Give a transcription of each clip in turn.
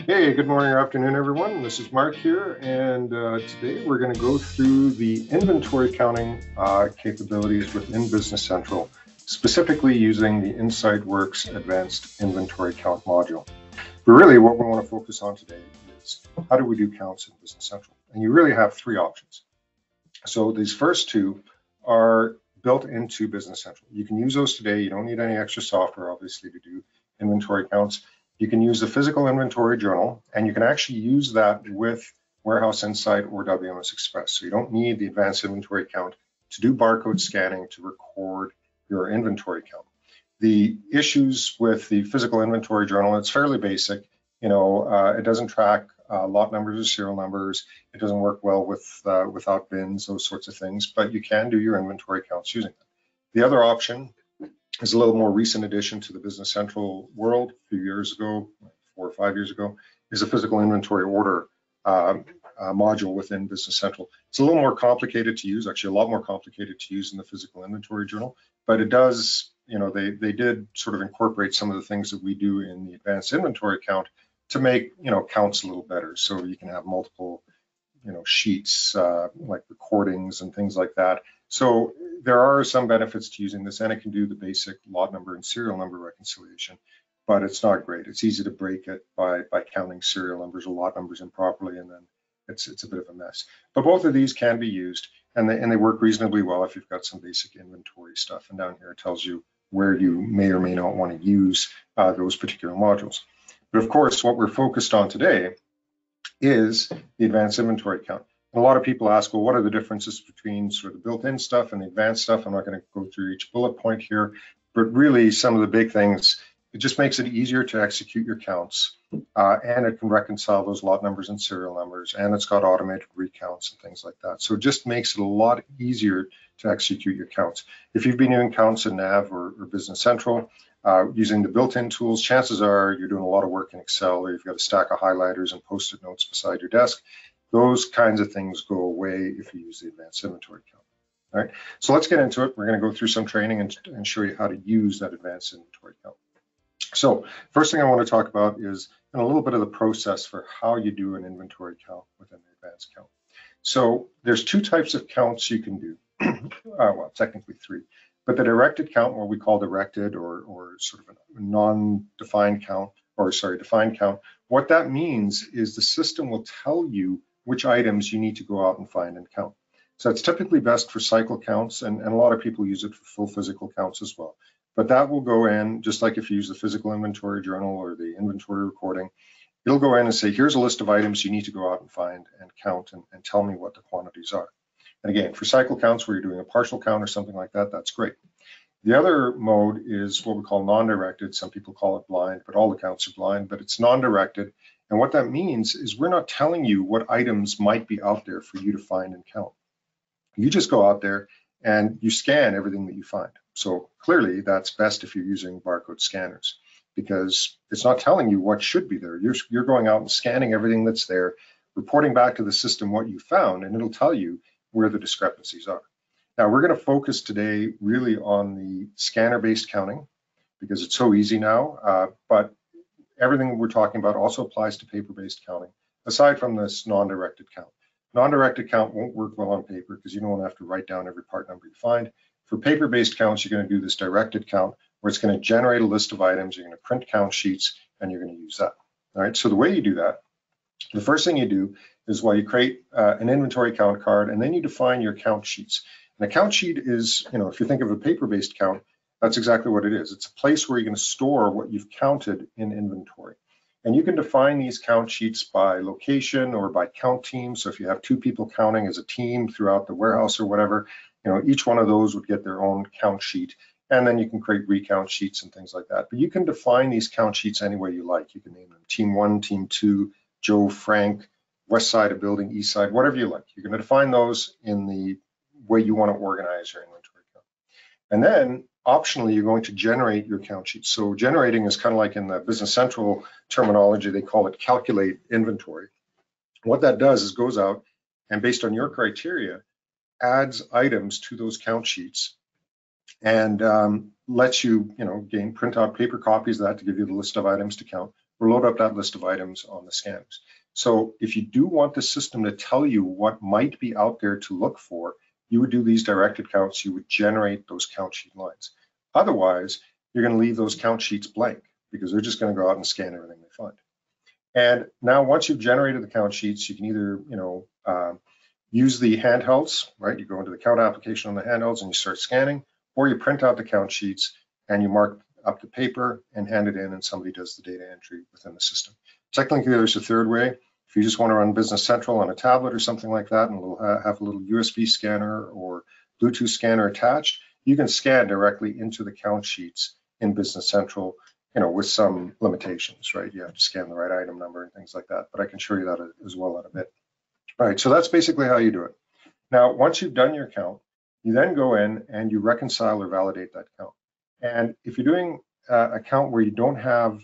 Hey, good morning or afternoon, everyone. This is Mark here, and today we're going to go through the inventory counting capabilities within Business Central, specifically using the InsightWorks Advanced Inventory Count module. But really, what we want to focus on today is how do we do counts in Business Central? And you really have three options. So these first two are built into Business Central. You can use those today. You don't need any extra software, obviously, to do inventory counts. You can use the physical inventory journal, and you can actually use that with Warehouse Insight or WMS Express. So you don't need the advanced inventory count to do barcode scanning to record your inventory count. The issues with the physical inventory journal, it's fairly basic. It doesn't track lot numbers or serial numbers. It doesn't work well with without bins, those sorts of things, but you can do your inventory counts using it. The other option is a little more recent addition to the Business Central world a few years ago, 4 or 5 years ago, is a physical inventory order module within Business Central. It's a little more complicated to use, actually a lot more complicated to use in the physical inventory journal, but it does, they did sort of incorporate some of the things that we do in the advanced inventory count to make, counts a little better. So you can have multiple, sheets like recordings and things like that. So there are some benefits to using this, and it can do the basic lot number and serial number reconciliation, but it's not great. It's easy to break it by counting serial numbers or lot numbers improperly, and then it's a bit of a mess. But both of these can be used, and they work reasonably well if you've got some basic inventory stuff. And down here it tells you where you may or may not want to use those particular modules. But of course, what we're focused on today is the advanced inventory count. And a lot of people ask, well, what are the differences between sort of the built-in stuff and the advanced stuff? I'm not going to go through each bullet point here, but really some of the big things, it just makes it easier to execute your counts, and it can reconcile those lot numbers and serial numbers, and it's got automated recounts and things like that. So it just makes it a lot easier to execute your counts. If you've been doing counts in Nav or Business Central, using the built-in tools, chances are you're doing a lot of work in Excel, or you've got a stack of highlighters and post-it notes beside your desk. Those kinds of things go away if you use the advanced inventory count. All right, so let's get into it. We're going to go through some training and show you how to use that advanced inventory count. So first thing I want to talk about is a little bit of the process for how you do an inventory count within the advanced count. So there's two types of counts you can do. Well, technically three. But the directed count, what we call directed or sort of a non-defined count, or sorry, defined count, what that means is the system will tell you which items you need to go out and find and count. So it's typically best for cycle counts, and a lot of people use it for full physical counts as well. But that will go in, just like if you use the physical inventory journal or the inventory recording, it'll go in and say, here's a list of items you need to go out and find and count and tell me what the quantities are. And again, for cycle counts where you're doing a partial count or something like that, that's great. The other mode is what we call non-directed. Some people call it blind, but all the counts are blind, but it's non-directed. And what that means is we're not telling you what items might be out there for you to find and count. You just go out there and you scan everything that you find. So clearly that's best if you're using barcode scanners, because it's not telling you what should be there. You're going out and scanning everything that's there, reporting back to the system what you found, and it'll tell you where the discrepancies are. Now we're going to focus today really on the scanner-based counting because it's so easy now, but everything we're talking about also applies to paper-based counting, aside from this non-directed count. Non-directed count won't work well on paper because you don't have to write down every part number you find. For paper-based counts, you're going to do this directed count where it's going to generate a list of items, you're going to print count sheets, and you're going to use that. All right, so the way you do that, the first thing you do is you create an inventory count card, and then you define your count sheets. And a count sheet is, if you think of a paper-based count, that's exactly what it is. It's a place where you're going to store what you've counted in inventory. And you can define these count sheets by location or by count team. So if you have two people counting as a team throughout the warehouse or whatever, each one of those would get their own count sheet. And then you can create recount sheets and things like that. But you can define these count sheets any way you like. You can name them Team 1, Team 2, Joe, Frank, west side of building, east side, whatever you like. You're going to define those in the way you want to organize your inventory count. And then optionally, you're going to generate your count sheets. So generating is kind of like in the Business Central terminology, they call it calculate inventory. What that does is goes out and based on your criteria, adds items to those count sheets and lets you, again, print out paper copies of that to give you the list of items to count, or load up that list of items on the scanners. So if you do want the system to tell you what might be out there to look for, you would do these directed counts, you would generate those count sheet lines. Otherwise, you're going to leave those count sheets blank because they're just going to go out and scan everything they find. And now once you've generated the count sheets, you can either, use the handhelds, right? You go into the count application on the handhelds and you start scanning, or you print out the count sheets and you mark up the paper and hand it in, and somebody does the data entry within the system. Technically, there's a third way. If you just want to run Business Central on a tablet or something like that, and we'll have a little USB scanner or Bluetooth scanner attached, you can scan directly into the count sheets in Business Central, with some limitations, right? You have to scan the right item number and things like that, but I can show you that as well in a bit. All right, so that's basically how you do it. Now, once you've done your count, you then go in and you reconcile or validate that count. And if you're doing a count where you don't have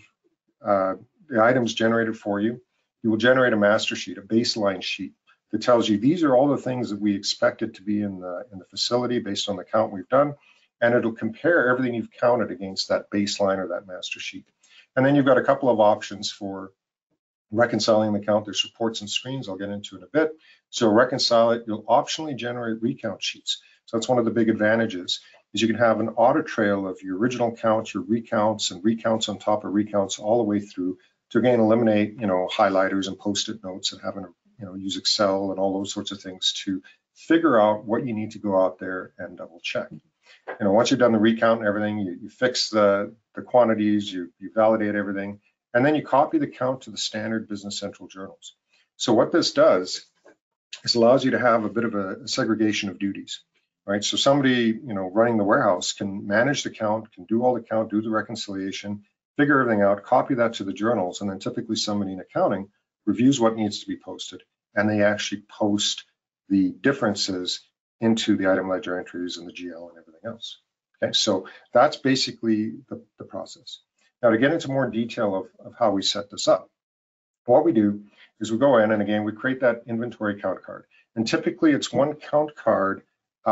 the items generated for you, you will generate a master sheet, a baseline sheet that tells you these are all the things that we expected to be in the facility based on the count we've done, and it'll compare everything you've counted against that baseline or that master sheet. And then you've got a couple of options for reconciling the count. There's reports and screens I'll get into in a bit. So reconcile it, you'll optionally generate recount sheets. So that's one of the big advantages, is you can have an audit trail of your original counts, your recounts, and recounts on top of recounts all the way through to again eliminate, highlighters and post-it notes and having to, use Excel and all those sorts of things to figure out what you need to go out there and double check. Once you've done the recount and everything, you fix the quantities, you validate everything, and then you copy the count to the standard Business Central journals. So what this does is allows you to have a bit of a segregation of duties, right? So somebody, running the warehouse can manage the count, can do all the count, do the reconciliation, figure everything out, copy that to the journals, and then typically somebody in accounting reviews what needs to be posted, and they actually post the differences into the item ledger entries and the GL and everything else. Okay, so that's basically the process. Now, to get into more detail of how we set this up, what we do is we go in and again, we create that inventory count card. And typically it's one count card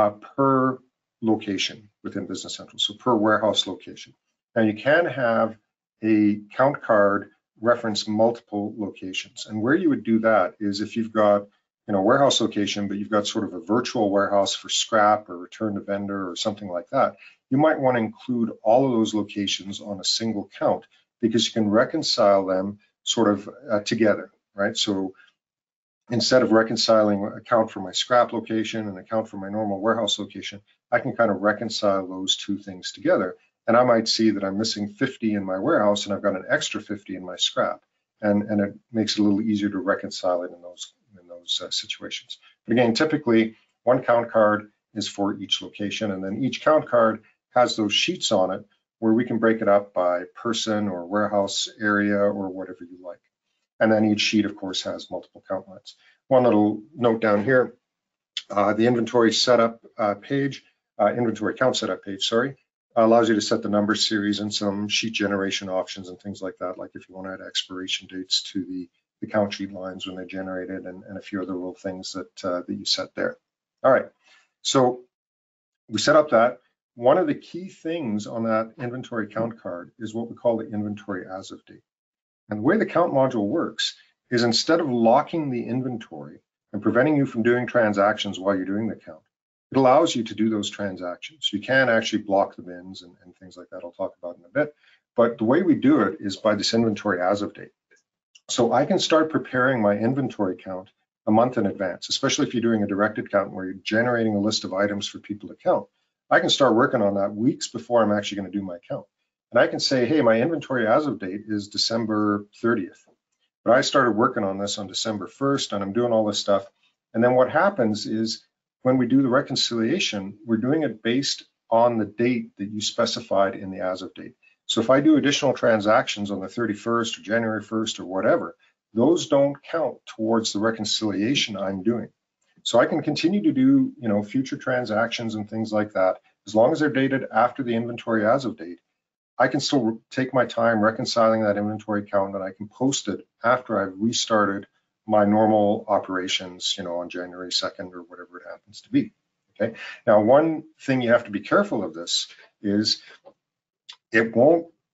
per location within Business Central, so per warehouse location. Now you can have a count card reference multiple locations. And where you would do that is if you've got warehouse location, but you've got sort of a virtual warehouse for scrap or return to vendor or something like that, you might want to include all of those locations on a single count because you can reconcile them sort of together, right? So instead of reconciling a count for my scrap location and a count for my normal warehouse location, I can kind of reconcile those two things together. And I might see that I'm missing 50 in my warehouse and I've got an extra 50 in my scrap. And it makes it a little easier to reconcile it in those situations. But again, typically one count card is for each location, and then each count card has those sheets on it where we can break it up by person or warehouse area or whatever you like. And then each sheet, of course, has multiple count lines. One little note down here, the inventory setup page, inventory count setup page, sorry, allows you to set the number series and some sheet generation options and things like that, like if you want to add expiration dates to the count sheet lines when they're generated and a few other little things that you set there. All right, so we set up that. One of the key things on that inventory count card is what we call the inventory as of date. And the way the count module works is instead of locking the inventory and preventing you from doing transactions while you're doing the count, it allows you to do those transactions. You can actually block the bins and things like that I'll talk about in a bit. But the way we do it is by this inventory as of date. So I can start preparing my inventory count a month in advance, especially if you're doing a directed count where you're generating a list of items for people to count. I can start working on that weeks before I'm actually going to do my count. And I can say, hey, my inventory as of date is December 30th. But I started working on this on December 1st and I'm doing all this stuff. And then what happens is when we do the reconciliation, we're doing it based on the date that you specified in the as of date. So if I do additional transactions on the 31st or January 1st or whatever, those don't count towards the reconciliation I'm doing. So I can continue to do, future transactions and things like that. As long as they're dated after the inventory as of date, I can still take my time reconciling that inventory count and I can post it after I've restarted my normal operations, on January 2nd or whatever it happens to be, okay? Now, one thing you have to be careful of this is it won't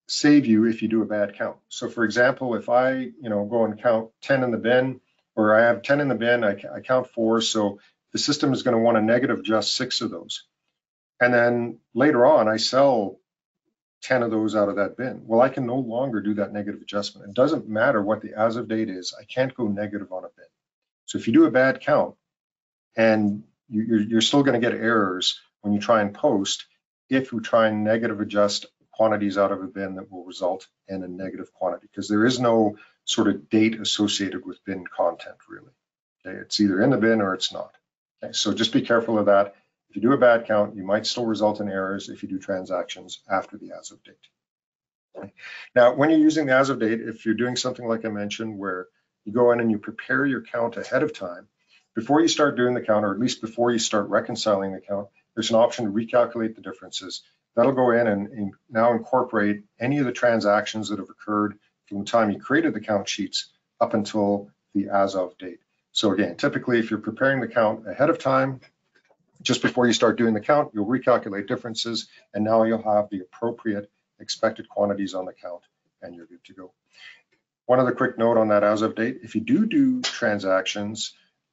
save you if you do a bad count. So for example, if I go and count 10 in the bin, or I have 10 in the bin, I count 4, so the system is going to want to negative adjust 6 of those. And then later on, I sell 10 of those out of that bin. Well, I can no longer do that negative adjustment. It doesn't matter what the as of date is. I can't go negative on a bin. So if you do a bad count, and you're still going to get errors when you try and post if you try and negative adjust quantities out of a bin that will result in a negative quantity, because there is no sort of date associated with bin content, really. Okay, it's either in the bin or it's not. Okay, so just be careful of that. If you do a bad count, you might still result in errors if you do transactions after the as of date. Okay. Now, when you're using the as of date, if you're doing something like I mentioned, where you go in and you prepare your count ahead of time, before you start doing the count, or at least before you start reconciling the count, there's an option to recalculate the differences. That'll go in and now incorporate any of the transactions that have occurred from the time you created the count sheets up until the as of date. So again, typically if you're preparing the count ahead of time, just before you start doing the count, you'll recalculate differences, and now you'll have the appropriate expected quantities on the count, and you're good to go. One other quick note on that as of date: if you do transactions,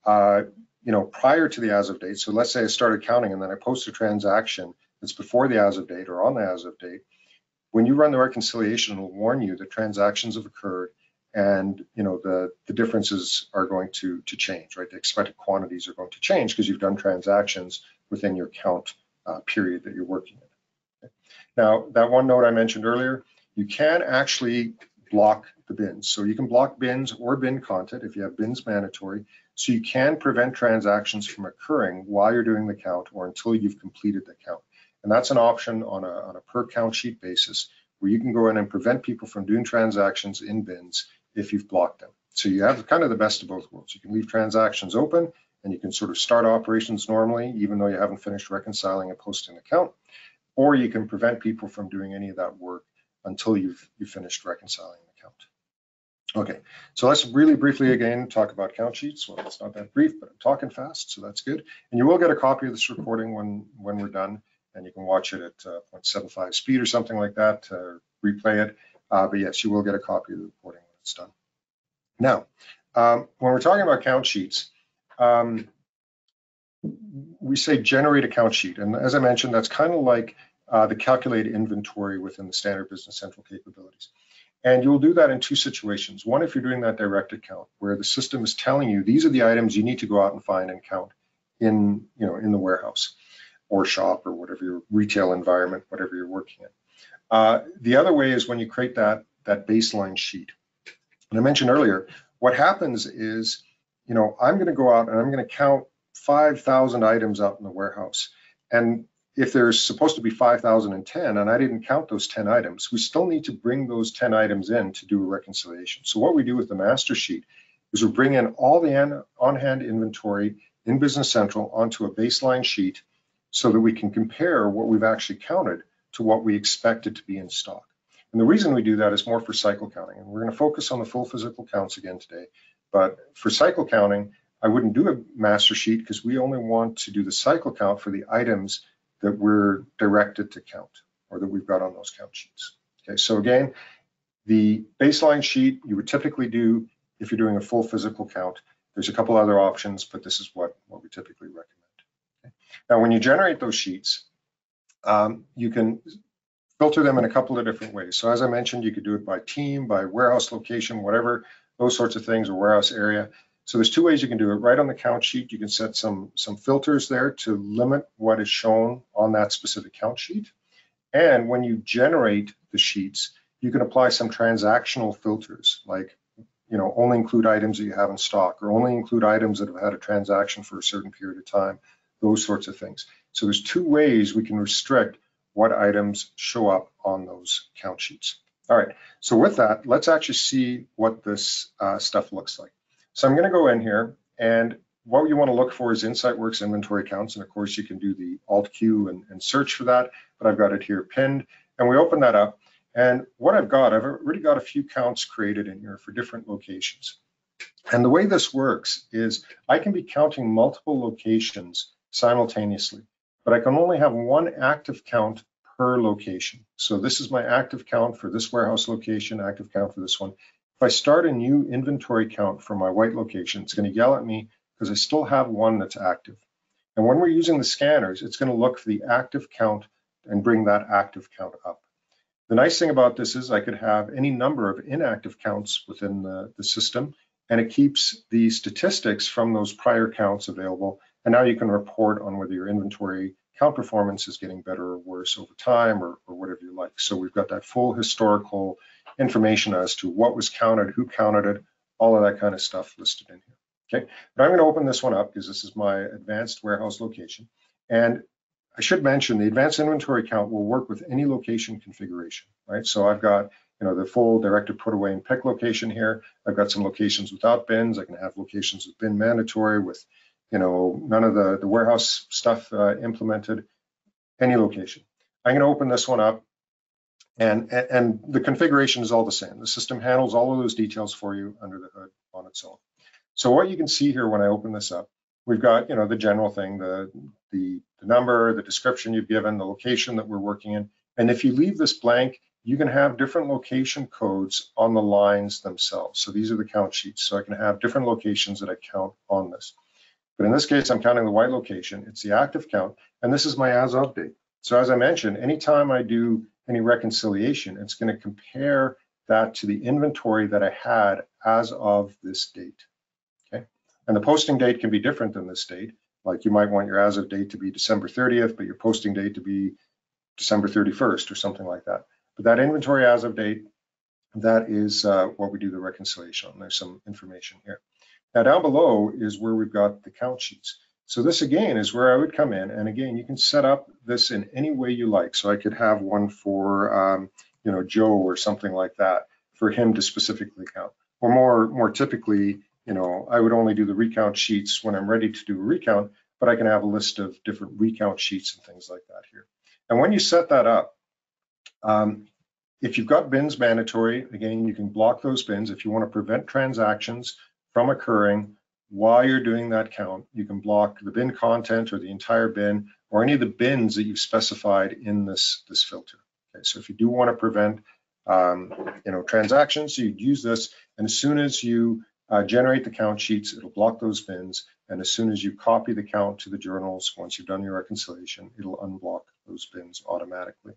prior to the as of date, so let's say I started counting and then I post a transaction that's before the as of date or on the as of date, when you run the reconciliation, it'll warn you that transactions have occurred, and the differences are going to change, right? The expected quantities are going to change because you've done transactions within your count period that you're working in. Okay. Now, that one note I mentioned earlier, you can actually block the bins. So you can block bins or bin content if you have bins mandatory. So you can prevent transactions from occurring while you're doing the count or until you've completed the count. And that's an option on a per count sheet basis, where you can go in and prevent people from doing transactions in bins if you've blocked them. So you have kind of the best of both worlds. You can leave transactions open and you can sort of start operations normally, even though you haven't finished reconciling and posting the count, or you can prevent people from doing any of that work until you've finished reconciling the count. Okay, so let's really briefly again talk about count sheets. Well, it's not that brief, but I'm talking fast, so that's good. And you will get a copy of this recording when we're done, and you can watch it at 0.75 speed or something like that to replay it. But yes, you will get a copy of the recording when it's done. Now, when we're talking about count sheets, we say generate a count sheet. And as I mentioned, that's kind of like the calculate inventory within the standard Business Central capabilities. And you'll do that in two situations. One, if you're doing that directed count, where the system is telling you these are the items you need to go out and find and count in the warehouse or shop or whatever your retail environment, whatever you're working in. The other way is when you create that baseline sheet. And I mentioned earlier, what happens is, I'm going to go out and I'm going to count 5,000 items out in the warehouse. And if there's supposed to be 5,010 and I didn't count those 10 items, we still need to bring those 10 items in to do a reconciliation. So what we do with the master sheet is we bring in all the on-hand inventory in Business Central onto a baseline sheet so that we can compare what we've actually counted to what we expected to be in stock. And the reason we do that is more for cycle counting. And we're going to focus on the full physical counts again today. But for cycle counting, I wouldn't do a master sheet because we only want to do the cycle count for the items that we're directed to count or that we've got on those count sheets. Okay, so again, the baseline sheet you would typically do if you're doing a full physical count. There's a couple other options, but this is what we typically recommend. Okay. Now, when you generate those sheets, you can filter them in a couple of different ways. So as I mentioned, you could do it by team, by warehouse location, whatever, those sorts of things, or warehouse area. So there's two ways you can do it. Right on the count sheet, you can set some filters there to limit what is shown on that specific count sheet. And when you generate the sheets, you can apply some transactional filters, like only include items that you have in stock, or only include items that have had a transaction for a certain period of time, those sorts of things. So there's two ways we can restrict what items show up on those count sheets. All right, so with that, let's actually see what this stuff looks like. So I'm going to go in here, and what you want to look for is InsightWorks inventory counts. And of course, you can do the Alt-Q and search for that, but I've got it here pinned. And we open that up. And what I've already got a few counts created in here for different locations. And the way this works is I can be counting multiple locations simultaneously, but I can only have one active count per location. So this is my active count for this warehouse location, active count for this one. If I start a new inventory count for my white location, it's going to yell at me because I still have one that's active. And when we're using the scanners, it's going to look for the active count and bring that active count up. The nice thing about this is I could have any number of inactive counts within the system, and it keeps the statistics from those prior counts available. And now you can report on whether your inventory count performance is getting better or worse over time, or whatever you like. So we've got that full historical information as to what was counted, who counted it, all of that kind of stuff listed in here. Okay, but I'm going to open this one up because this is my advanced warehouse location. And I should mention the advanced inventory count will work with any location configuration, right? So I've got, the full directed put away and pick location here. I've got some locations without bins. I can have locations with bin mandatory with, none of the warehouse stuff implemented, any location. I'm going to open this one up, and the configuration is all the same. The system handles all of those details for you under the hood on its own. So what you can see here when I open this up, we've got, the general thing, the number, the description you've given, the location that we're working in. And if you leave this blank, you can have different location codes on the lines themselves. So these are the count sheets. So I can have different locations that I count on this. But in this case, I'm counting the white location. It's the active count, and this is my as of date. So as I mentioned, anytime I do any reconciliation, it's going to compare that to the inventory that I had as of this date. Okay, and the posting date can be different than this date. Like you might want your as of date to be December 30th, but your posting date to be December 31st or something like that. But that inventory as of date, that is what we do the reconciliation on. There's some information here. Now down below is where we've got the count sheets. So this again is where I would come in, and again, you can set up this in any way you like. So I could have one for Joe or something like that for him to specifically count. Or more typically, I would only do the recount sheets when I'm ready to do a recount, but I can have a list of different recount sheets and things like that here. And when you set that up, if you've got bins mandatory, again, you can block those bins. If you want to prevent transactions from occurring while you're doing that count, you can block the bin content or the entire bin or any of the bins that you've specified in this filter. Okay, so if you do want to prevent transactions, you'd use this, and as soon as you generate the count sheets, it'll block those bins, and as soon as you copy the count to the journals, once you've done your reconciliation, it'll unblock those bins automatically.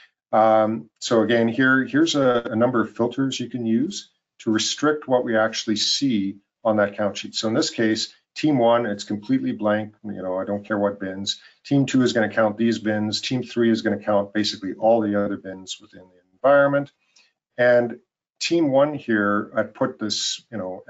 So again, here's a number of filters you can use to restrict what we actually see on that count sheet. So in this case, team 1, it's completely blank. I don't care what bins. Team 2 is going to count these bins. Team 3 is going to count basically all the other bins within the environment. And team 1 here, I put this,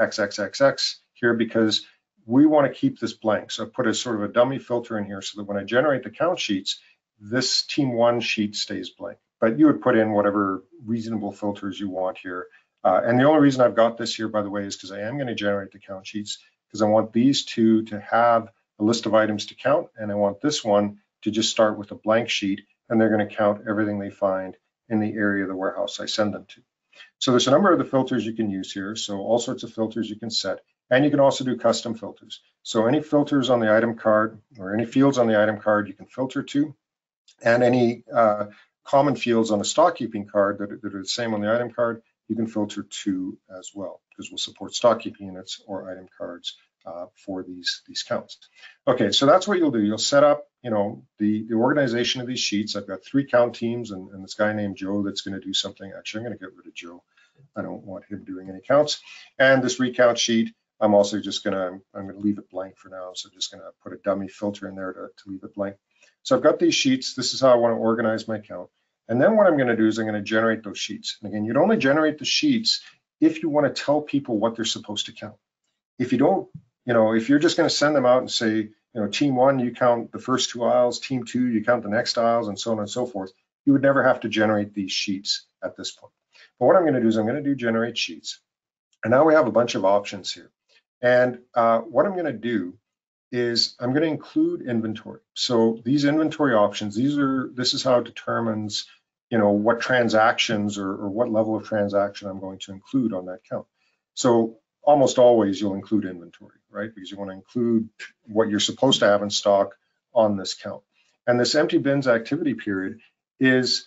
XXXX here because we want to keep this blank. So I put a sort of a dummy filter in here so that when I generate the count sheets, this team 1 sheet stays blank. But you would put in whatever reasonable filters you want here. And the only reason I've got this here, by the way, is because I am going to generate the count sheets because I want these two to have a list of items to count, and I want this one to just start with a blank sheet, and they're going to count everything they find in the area of the warehouse I send them to. So there's a number of the filters you can use here. So all sorts of filters you can set, and you can also do custom filters. So any filters on the item card or any fields on the item card you can filter to, and any common fields on a stock keeping card that are the same on the item card, you can filter to as well, because we'll support stock keeping units or item cards for these counts. Okay, so that's what you'll do. You'll set up, the organization of these sheets. I've got 3 count teams and this guy named Joe that's going to do something. Actually, I'm going to get rid of Joe. I don't want him doing any counts. And this recount sheet, I'm also just I'm going to leave it blank for now. So I'm just going to put a dummy filter in there to leave it blank. So I've got these sheets. This is how I want to organize my count. And then what I'm going to do is I'm going to generate those sheets. And again, you'd only generate the sheets if you want to tell people what they're supposed to count. If you don't, if you're just going to send them out and say, team 1, you count the first 2 aisles, team 2, you count the next aisles, and so on and so forth, you would never have to generate these sheets at this point. But what I'm going to do is I'm going to do generate sheets. And now we have a bunch of options here. And what I'm going to do is I'm going to include inventory. So these inventory options, this is how it determines, what transactions or what level of transaction I'm going to include on that count. So almost always you'll include inventory, right? Because you want to include what you're supposed to have in stock on this count. And this empty bins activity period, is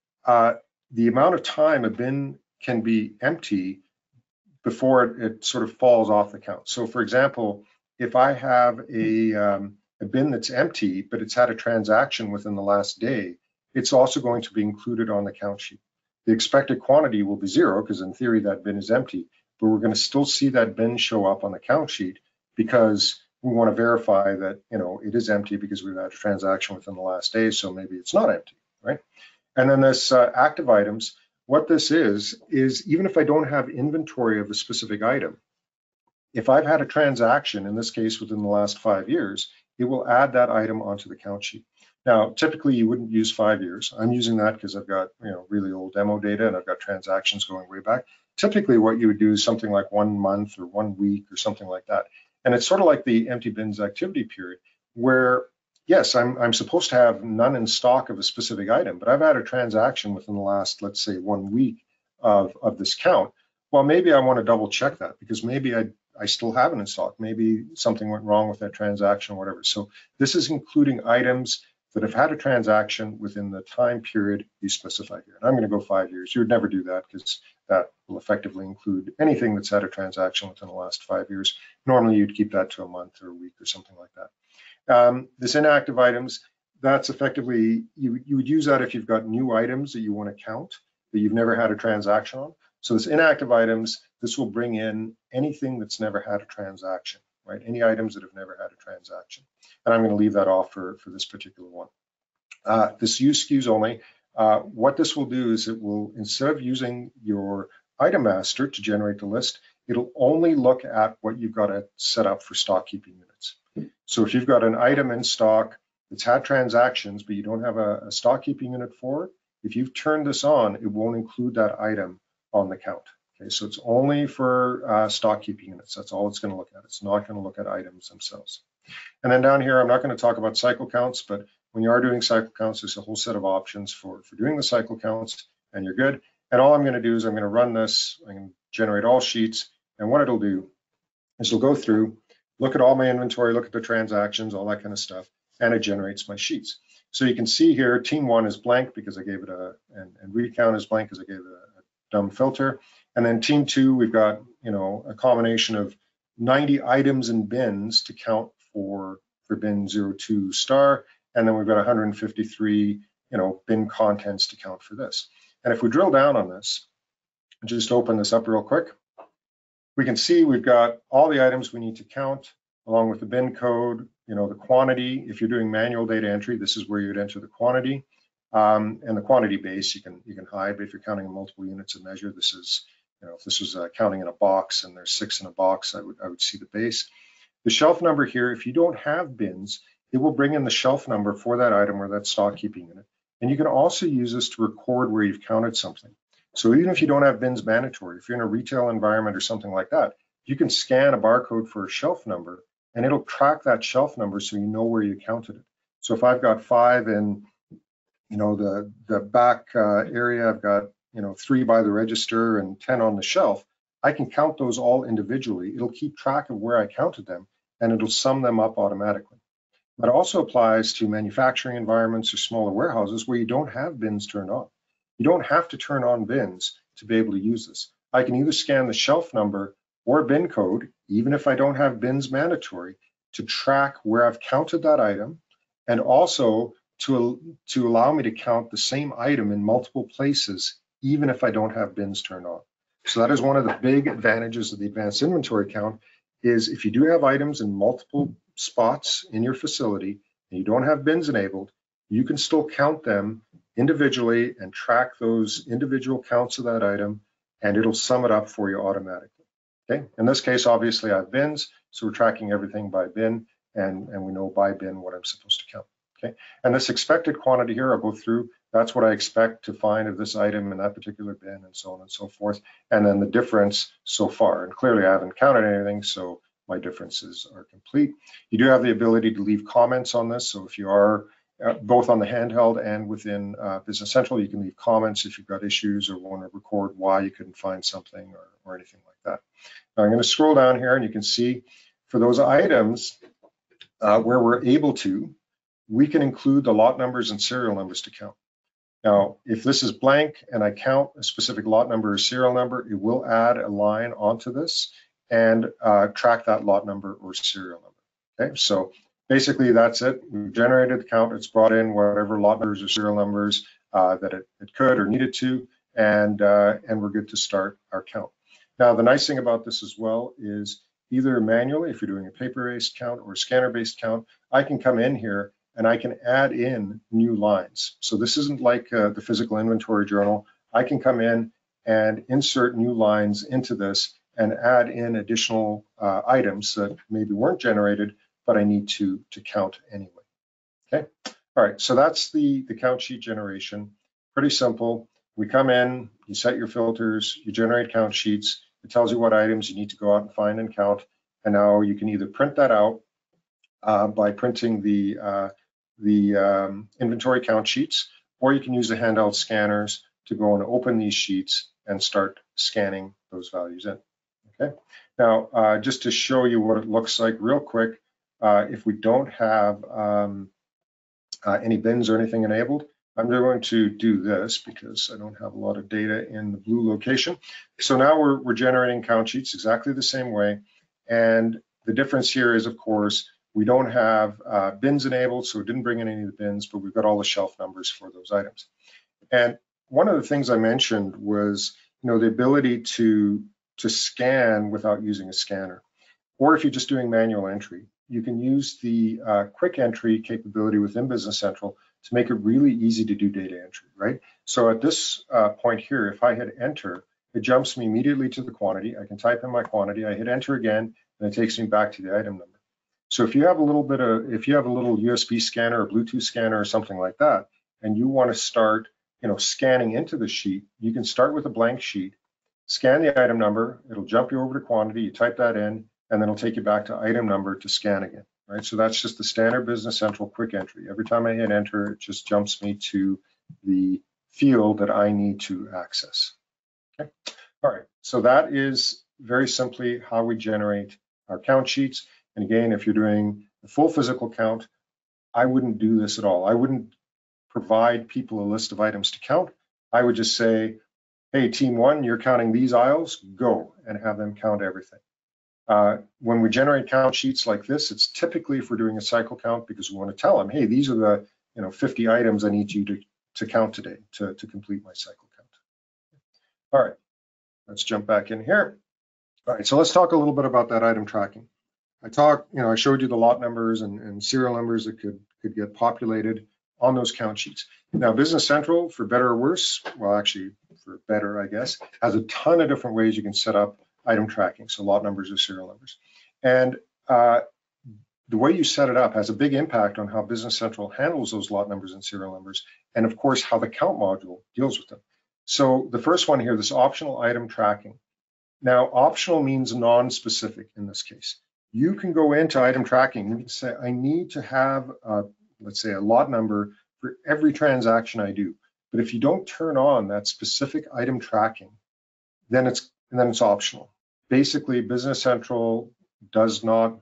the amount of time a bin can be empty before it sort of falls off the count. So for example, if I have a bin that's empty, but it's had a transaction within the last day, it's also going to be included on the count sheet. The expected quantity will be 0 because in theory that bin is empty, but we're going to still see that bin show up on the count sheet because we want to verify that it is empty because we've had a transaction within the last day, so maybe it's not empty, right? And then this active items, what this is even if I don't have inventory of a specific item, if I've had a transaction, in this case within the last 5 years, it will add that item onto the count sheet. Now, typically you wouldn't use 5 years. I'm using that because I've got really old demo data and I've got transactions going way back. Typically what you would do is something like 1 month or 1 week or something like that. And it's sort of like the empty bins activity period where, yes, I'm supposed to have none in stock of a specific item, but I've had a transaction within the last, let's say, 1 week of this count. Well, maybe I want to double check that because maybe I still have it in stock. Maybe something went wrong with that transaction or whatever. So this is including items that have had a transaction within the time period you specify here. And I'm going to go 5 years. You would never do that because that will effectively include anything that's had a transaction within the last 5 years. Normally you'd keep that to a month or a week or something like that. This inactive items, that's effectively, you would use that if you've got new items that you want to count that you've never had a transaction on. So this inactive items, this will bring in anything that's never had a transaction, right? Any items that have never had a transaction. And I'm going to leave that off for this particular one. This use SKUs only, what this will do is it will, instead of using your item master to generate the list, it'll only look at what you've got to set up for stock keeping units. So if you've got an item in stock that's had transactions, but you don't have a stock keeping unit for it, if you've turned this on, it won't include that item on the count. Okay, so it's only for stock keeping units. That's all it's going to look at. It's not going to look at items themselves. And then down here, I'm not going to talk about cycle counts, but when you are doing cycle counts, there's a whole set of options for doing the cycle counts, and you're good. And all I'm going to do is I'm going to run this. I'm going to generate all sheets, and what it'll do is it'll go through, look at all my inventory, look at the transactions, all that kind of stuff, and it generates my sheets. So you can see here, team 1 is blank because I gave it and recount is blank because I gave it a dumb filter. And then team 2, we've got, a combination of 90 items in bins to count for bin 02 star. And then we've got 153, bin contents to count for this. And if we drill down on this, just open this up real quick, we can see we've got all the items we need to count along with the bin code, the quantity. If you're doing manual data entry, this is where you'd enter the quantity. And the quantity base you can hide, but if you're counting in multiple units of measure, this is, if this was counting in a box and there's 6 in a box, I would see the base. The shelf number here, if you don't have bins, it will bring in the shelf number for that item or that stock keeping unit. And you can also use this to record where you've counted something. So even if you don't have bins mandatory, if you're in a retail environment or something like that, you can scan a barcode for a shelf number and it'll track that shelf number so you know where you counted it. So if I've got 5 in the back area, I've got 3 by the register and 10 on the shelf, I can count those all individually. It'll keep track of where I counted them and it'll sum them up automatically. That also applies to manufacturing environments or smaller warehouses where you don't have bins turned on. You don't have to turn on bins to be able to use this. I can either scan the shelf number or bin code, even if I don't have bins mandatory, to track where I've counted that item, and also to allow me to count the same item in multiple places, even if I don't have bins turned on. So that is one of the big advantages of the advanced inventory count, is if you do have items in multiple spots in your facility and you don't have bins enabled, you can still count them individually and track those individual counts of that item, and it'll sum it up for you automatically. Okay, in this case, obviously I have bins, so we're tracking everything by bin, and we know by bin what I'm supposed to count. Okay, and this expected quantity here, I'll go through, that's what I expect to find of this item in that particular bin, and so on and so forth, and then the difference so far. And clearly I haven't counted anything, so my differences are complete. You do have the ability to leave comments on this, so if you are both on the handheld and within Business Central, you can leave comments if you've got issues or want to record why you couldn't find something or anything like that. Now I'm going to scroll down here and you can see for those items where we're able to, we can include the lot numbers and serial numbers to count. Now, if this is blank and I count a specific lot number or serial number, it will add a line onto this and track that lot number or serial number. Okay, so basically that's it. We've generated the count. It's brought in whatever lot numbers or serial numbers that it could or needed to, and we're good to start our count. Now, the nice thing about this as well is either manually, if you're doing a paper-based count or scanner-based count, I can come in here and I can add in new lines. So this isn't like the physical inventory journal. I can come in and insert new lines into this and add in additional items that maybe weren't generated, but I need to count anyway. Okay. All right. So that's the count sheet generation. Pretty simple. We come in, you set your filters, you generate count sheets. It tells you what items you need to go out and find and count. And now you can either print that out by printing the inventory count sheets, or you can use the handheld scanners to go and open these sheets and start scanning those values in. Okay. Now, just to show you what it looks like real quick, if we don't have any bins or anything enabled, I'm going to do this because I don't have a lot of data in the blue location. So now we're generating count sheets exactly the same way. And the difference here is, of course, we don't have bins enabled, so it didn't bring in any of the bins, but we've got all the shelf numbers for those items. And one of the things I mentioned was, the ability to scan without using a scanner. Or if you're just doing manual entry, you can use the quick entry capability within Business Central to make it really easy to do data entry, right? So at this point here, if I hit enter, it jumps me immediately to the quantity. I can type in my quantity, I hit enter again, and it takes me back to the item number. So if you have a little USB scanner or Bluetooth scanner or something like that, and you want to start, scanning into the sheet, you can start with a blank sheet, scan the item number, it'll jump you over to quantity, you type that in, and then it'll take you back to item number to scan again, right? So that's just the standard Business Central quick entry. Every time I hit enter, it just jumps me to the field that I need to access. Okay. All right, so that is very simply how we generate our count sheets. And again, if you're doing a full physical count, I wouldn't do this at all. I wouldn't provide people a list of items to count. I would just say, hey, team one, you're counting these aisles, go, and have them count everything. When we generate count sheets like this, it's typically if we're doing a cycle count because we want to tell them, hey, these are the 50 items I need you to count today to complete my cycle count. All right, let's jump back in here. All right, so let's talk a little bit about that item tracking. I showed you the lot numbers and serial numbers that could get populated on those count sheets. Now, Business Central, for better or worse, well, actually for better, I guess, has a ton of different ways you can set up item tracking, so lot numbers or serial numbers. And the way you set it up has a big impact on how Business Central handles those lot numbers and serial numbers, and of course, how the count module deals with them. So the first one here, this optional item tracking. Now, optional means non-specific in this case. You can go into item tracking, you can say, I need to have, let's say, a lot number for every transaction I do. But if you don't turn on that specific item tracking, then it's optional. Basically, Business Central does not,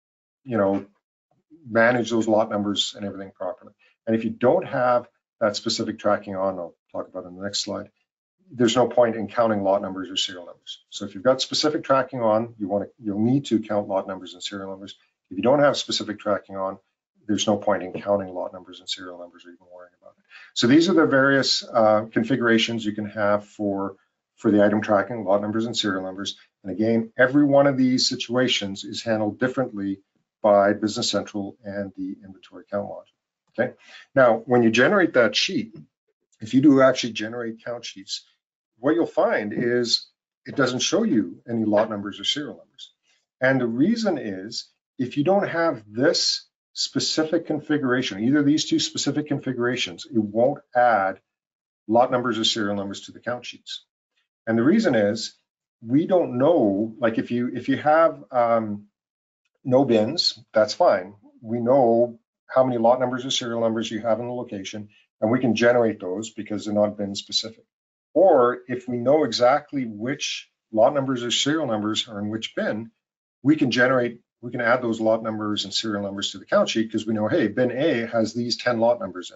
manage those lot numbers and everything properly. And if you don't have that specific tracking on, I'll talk about it in the next slide, there's no point in counting lot numbers or serial numbers. So if you've got specific tracking on, you'll need to count lot numbers and serial numbers. If you don't have specific tracking on, there's no point in counting lot numbers and serial numbers or even worrying about it. So these are the various configurations you can have for the item tracking, lot numbers and serial numbers. And again, every one of these situations is handled differently by Business Central and the inventory count module. Okay. Now, when you generate that sheet, if you do actually generate count sheets, what you'll find is it doesn't show you any lot numbers or serial numbers. And the reason is if you don't have this specific configuration, either of these two specific configurations, it won't add lot numbers or serial numbers to the count sheets. And the reason is we don't know, like if you have no bins, that's fine. We know how many lot numbers or serial numbers you have in the location, and we can generate those because they're not bin specific. Or if we know exactly which lot numbers or serial numbers are in which bin, we can add those lot numbers and serial numbers to the count sheet because we know, hey, bin A has these 10 lot numbers in it.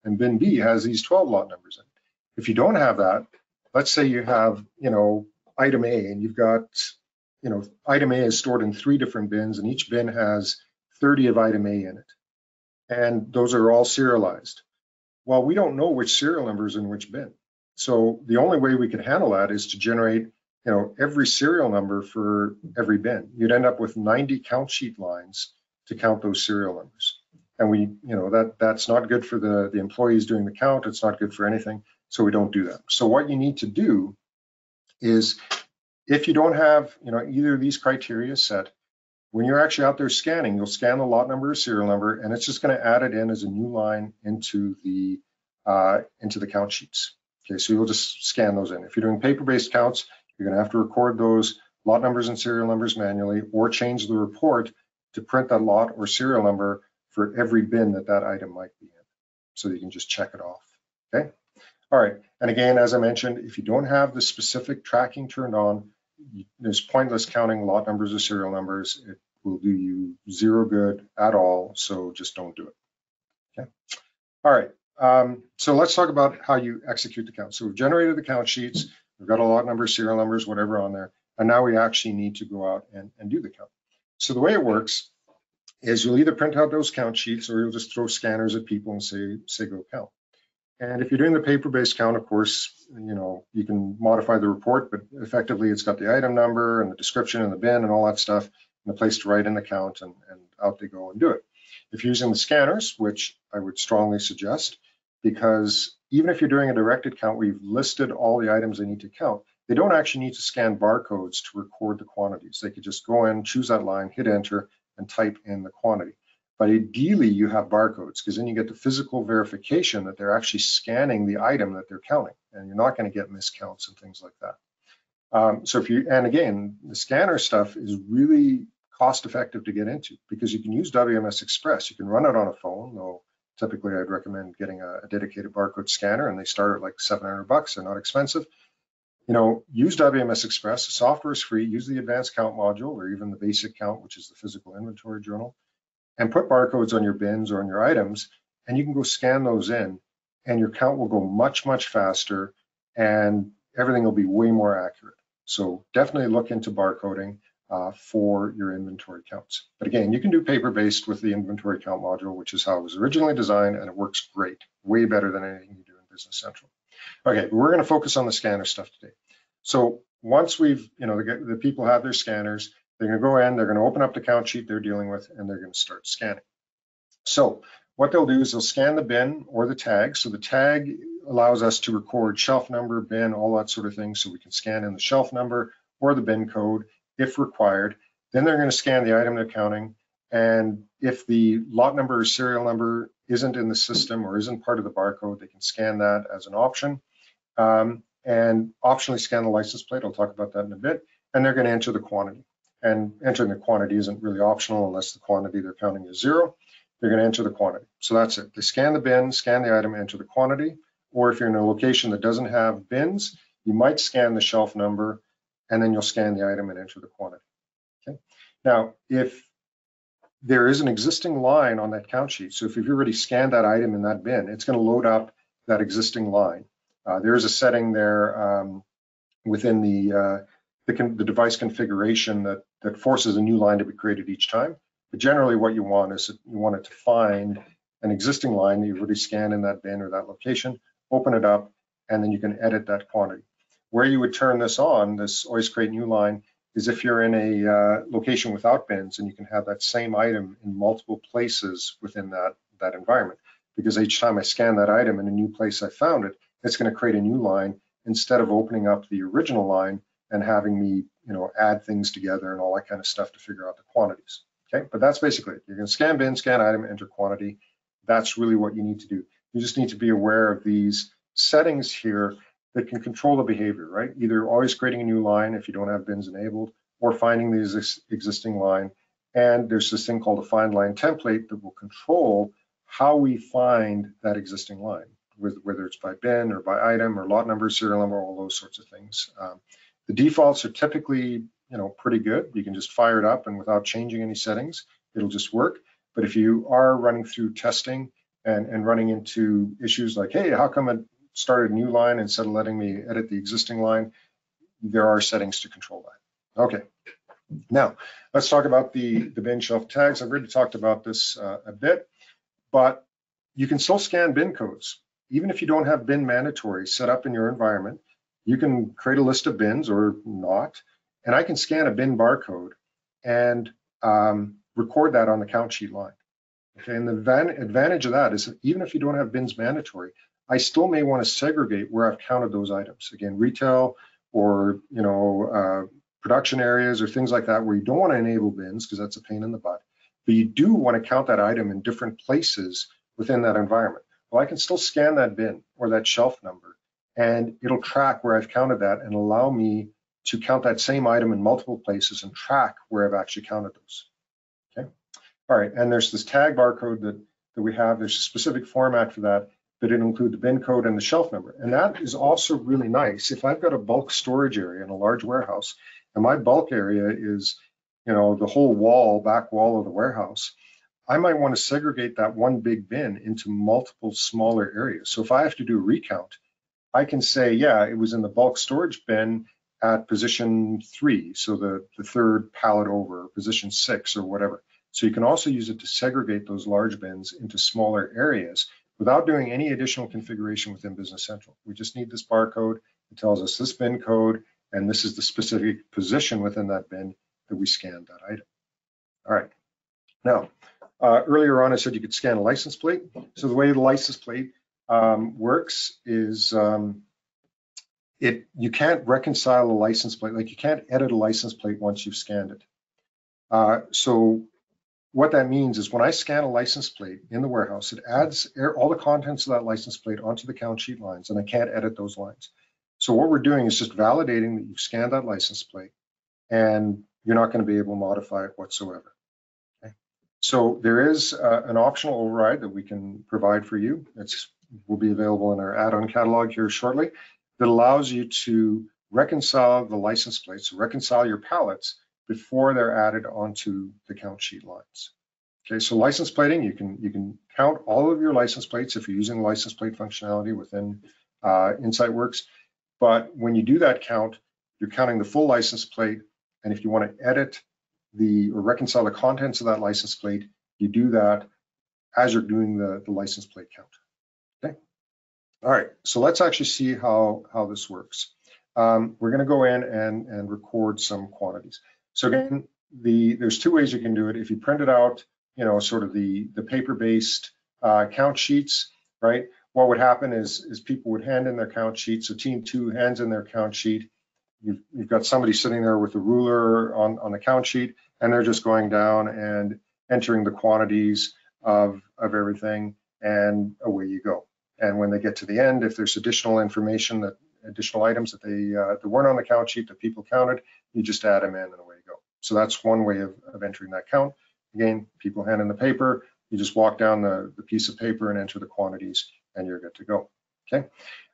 and bin B has these 12 lot numbers in. If you don't have that, let's say you have, item A, and you've got, item A is stored in 3 different bins, and each bin has 30 of item A in it, and those are all serialized. Well, we don't know which serial number is in which bin. So the only way we could handle that is to generate, every serial number for every bin. You'd end up with 90 count sheet lines to count those serial numbers. And that's not good for the employees doing the count. It's not good for anything. So we don't do that. So what you need to do is, if you don't have, either of these criteria set, when you're actually out there scanning, you'll scan the lot number or serial number, and it's just going to add it in as a new line into the count sheets. Okay, so you'll just scan those in. If you're doing paper-based counts, you're going to have to record those lot numbers and serial numbers manually, or change the report to print that lot or serial number for every bin that item might be in, so you can just check it off. Okay. All right. And again, as I mentioned, if you don't have the specific tracking turned on, there's pointless counting lot numbers or serial numbers. It will do you zero good at all. So just don't do it. Okay. All right. So let's talk about how you execute the count. So we've generated the count sheets. We've got a lot numbers, serial numbers, whatever on there. And now we actually need to go out and do the count. So the way it works is you'll either print out those count sheets, or you'll just throw scanners at people and say go count. And if you're doing the paper-based count, of course, you can modify the report, but effectively it's got the item number and the description and the bin and all that stuff, and the place to write in the count, and out they go and do it. If you're using the scanners, which I would strongly suggest, because even if you're doing a directed count where you've listed all the items they need to count, they don't actually need to scan barcodes to record the quantities. They could just go in, choose that line, hit enter, and type in the quantity. But ideally, you have barcodes, because then you get the physical verification that they're actually scanning the item that they're counting, and you're not going to get miscounts and things like that. And again, the scanner stuff is really cost effective to get into, because you can use WMS Express. You can run it on a phone, though typically I'd recommend getting a dedicated barcode scanner, and they start at like $700. They're not expensive. Use WMS Express. The software is free. Use the advanced count module, or even the basic count, which is the physical inventory journal, and put barcodes on your bins or on your items, and you can go scan those in, and your count will go much, much faster, and everything will be way more accurate. So definitely look into barcoding for your inventory counts. But again, you can do paper-based with the inventory count module, which is how it was originally designed, and it works great, way better than anything you do in Business Central. Okay, we're going to focus on the scanner stuff today. So once we've, the people have their scanners, they're going to go in, they're going to open up the count sheet they're dealing with, and they're going to start scanning. So what they'll do is they'll scan the bin or the tag. So the tag allows us to record shelf number, bin, all that sort of thing. So we can scan in the shelf number or the bin code if required. Then they're going to scan the item they're counting. And if the lot number or serial number isn't in the system or isn't part of the barcode, they can scan that as an option. And optionally scan the license plate. I'll talk about that in a bit. And they're going to enter the quantity. And entering the quantity isn't really optional unless the quantity they're counting is 0. They're going to enter the quantity. So that's it. They scan the bin, scan the item, enter the quantity. Or if you're in a location that doesn't have bins, you might scan the shelf number, and then you'll scan the item and enter the quantity. Okay. Now, if there is an existing line on that count sheet, so if you've already scanned that item in that bin, it's going to load up that existing line. There is a setting there within the device configuration that forces a new line to be created each time. But generally what you want is you want it to find an existing line that you've already scanned in that bin or that location, open it up, and then you can edit that quantity. Where you would turn this on, this always create new line, is if you're in a location without bins, and you can have that same item in multiple places within that environment. Because each time I scan that item in a new place I found it, it's going to create a new line instead of opening up the original line and having me, add things together and all that kind of stuff to figure out the quantities. Okay, but that's basically it. You're going to scan bin, scan item, enter quantity. That's really what you need to do. You just need to be aware of these settings here that can control the behavior, right? Either always creating a new line if you don't have bins enabled, or finding the existing line. And there's this thing called a find line template that will control how we find that existing line, whether it's by bin or by item or lot number, serial number, all those sorts of things. The defaults are typically, pretty good. You can just fire it up, and without changing any settings, it'll just work. But if you are running through testing and running into issues like, hey, how come it started a new line instead of letting me edit the existing line? There are settings to control that. Okay, now let's talk about the bin shelf tags. I've already talked about this a bit, but you can still scan bin codes. Even if you don't have bin mandatory set up in your environment, you can create a list of bins or not, and I can scan a bin barcode and record that on the count sheet line. Okay, and the advantage of that is that even if you don't have bins mandatory, I still may want to segregate where I've counted those items. Again, retail or production areas or things like that where you don't want to enable bins because that's a pain in the butt, but you do want to count that item in different places within that environment. Well, I can still scan that bin or that shelf number, and it'll track where I've counted that and allow me to count that same item in multiple places and track where I've actually counted those. Okay. All right, and there's this tag barcode that we have. There's a specific format for that, but it'll include the bin code and the shelf number. And that is also really nice. If I've got a bulk storage area in a large warehouse, and my bulk area is, the whole wall, back wall of the warehouse, I might want to segregate that one big bin into multiple smaller areas. So if I have to do a recount, I can say, yeah, it was in the bulk storage bin at position 3, so the third pallet over, or position 6 or whatever. So you can also use it to segregate those large bins into smaller areas without doing any additional configuration within Business Central. We just need this barcode. It tells us this bin code, and this is the specific position within that bin that we scanned that item. All right. Now, earlier on, I said you could scan a license plate. So the way the license plate works is you can't reconcile a license plate, like you can't edit a license plate once you've scanned it. So what that means is when I scan a license plate in the warehouse, it adds all the contents of that license plate onto the count sheet lines, and I can't edit those lines. So what we're doing is just validating that you've scanned that license plate, and you're not going to be able to modify it whatsoever. Okay? So there is an optional override that we can provide for you. It will be available in our add-on catalog here shortly, that allows you to reconcile the license plates, so reconcile your pallets before they're added onto the count sheet lines. Okay, so license plating, you can count all of your license plates if you're using license plate functionality within InsightWorks. But when you do that count, you're counting the full license plate, and if you want to edit or reconcile the contents of that license plate, you do that as you're doing the license plate count. Okay. All right, so let's actually see how this works. We're going to go in and record some quantities. So again, there's two ways you can do it. If you print it out, sort of the paper-based count sheets, right? What would happen is people would hand in their count sheet. So team 2 hands in their count sheet. You've got somebody sitting there with a ruler on the count sheet, and they're just going down and entering the quantities of everything, and away you go. And when they get to the end, if there's additional information, additional items that that weren't on the count sheet that people counted, you just add them in and away you go. So that's one way of entering that count. Again, people hand in the paper, you just walk down the piece of paper and enter the quantities, and you're good to go. Okay.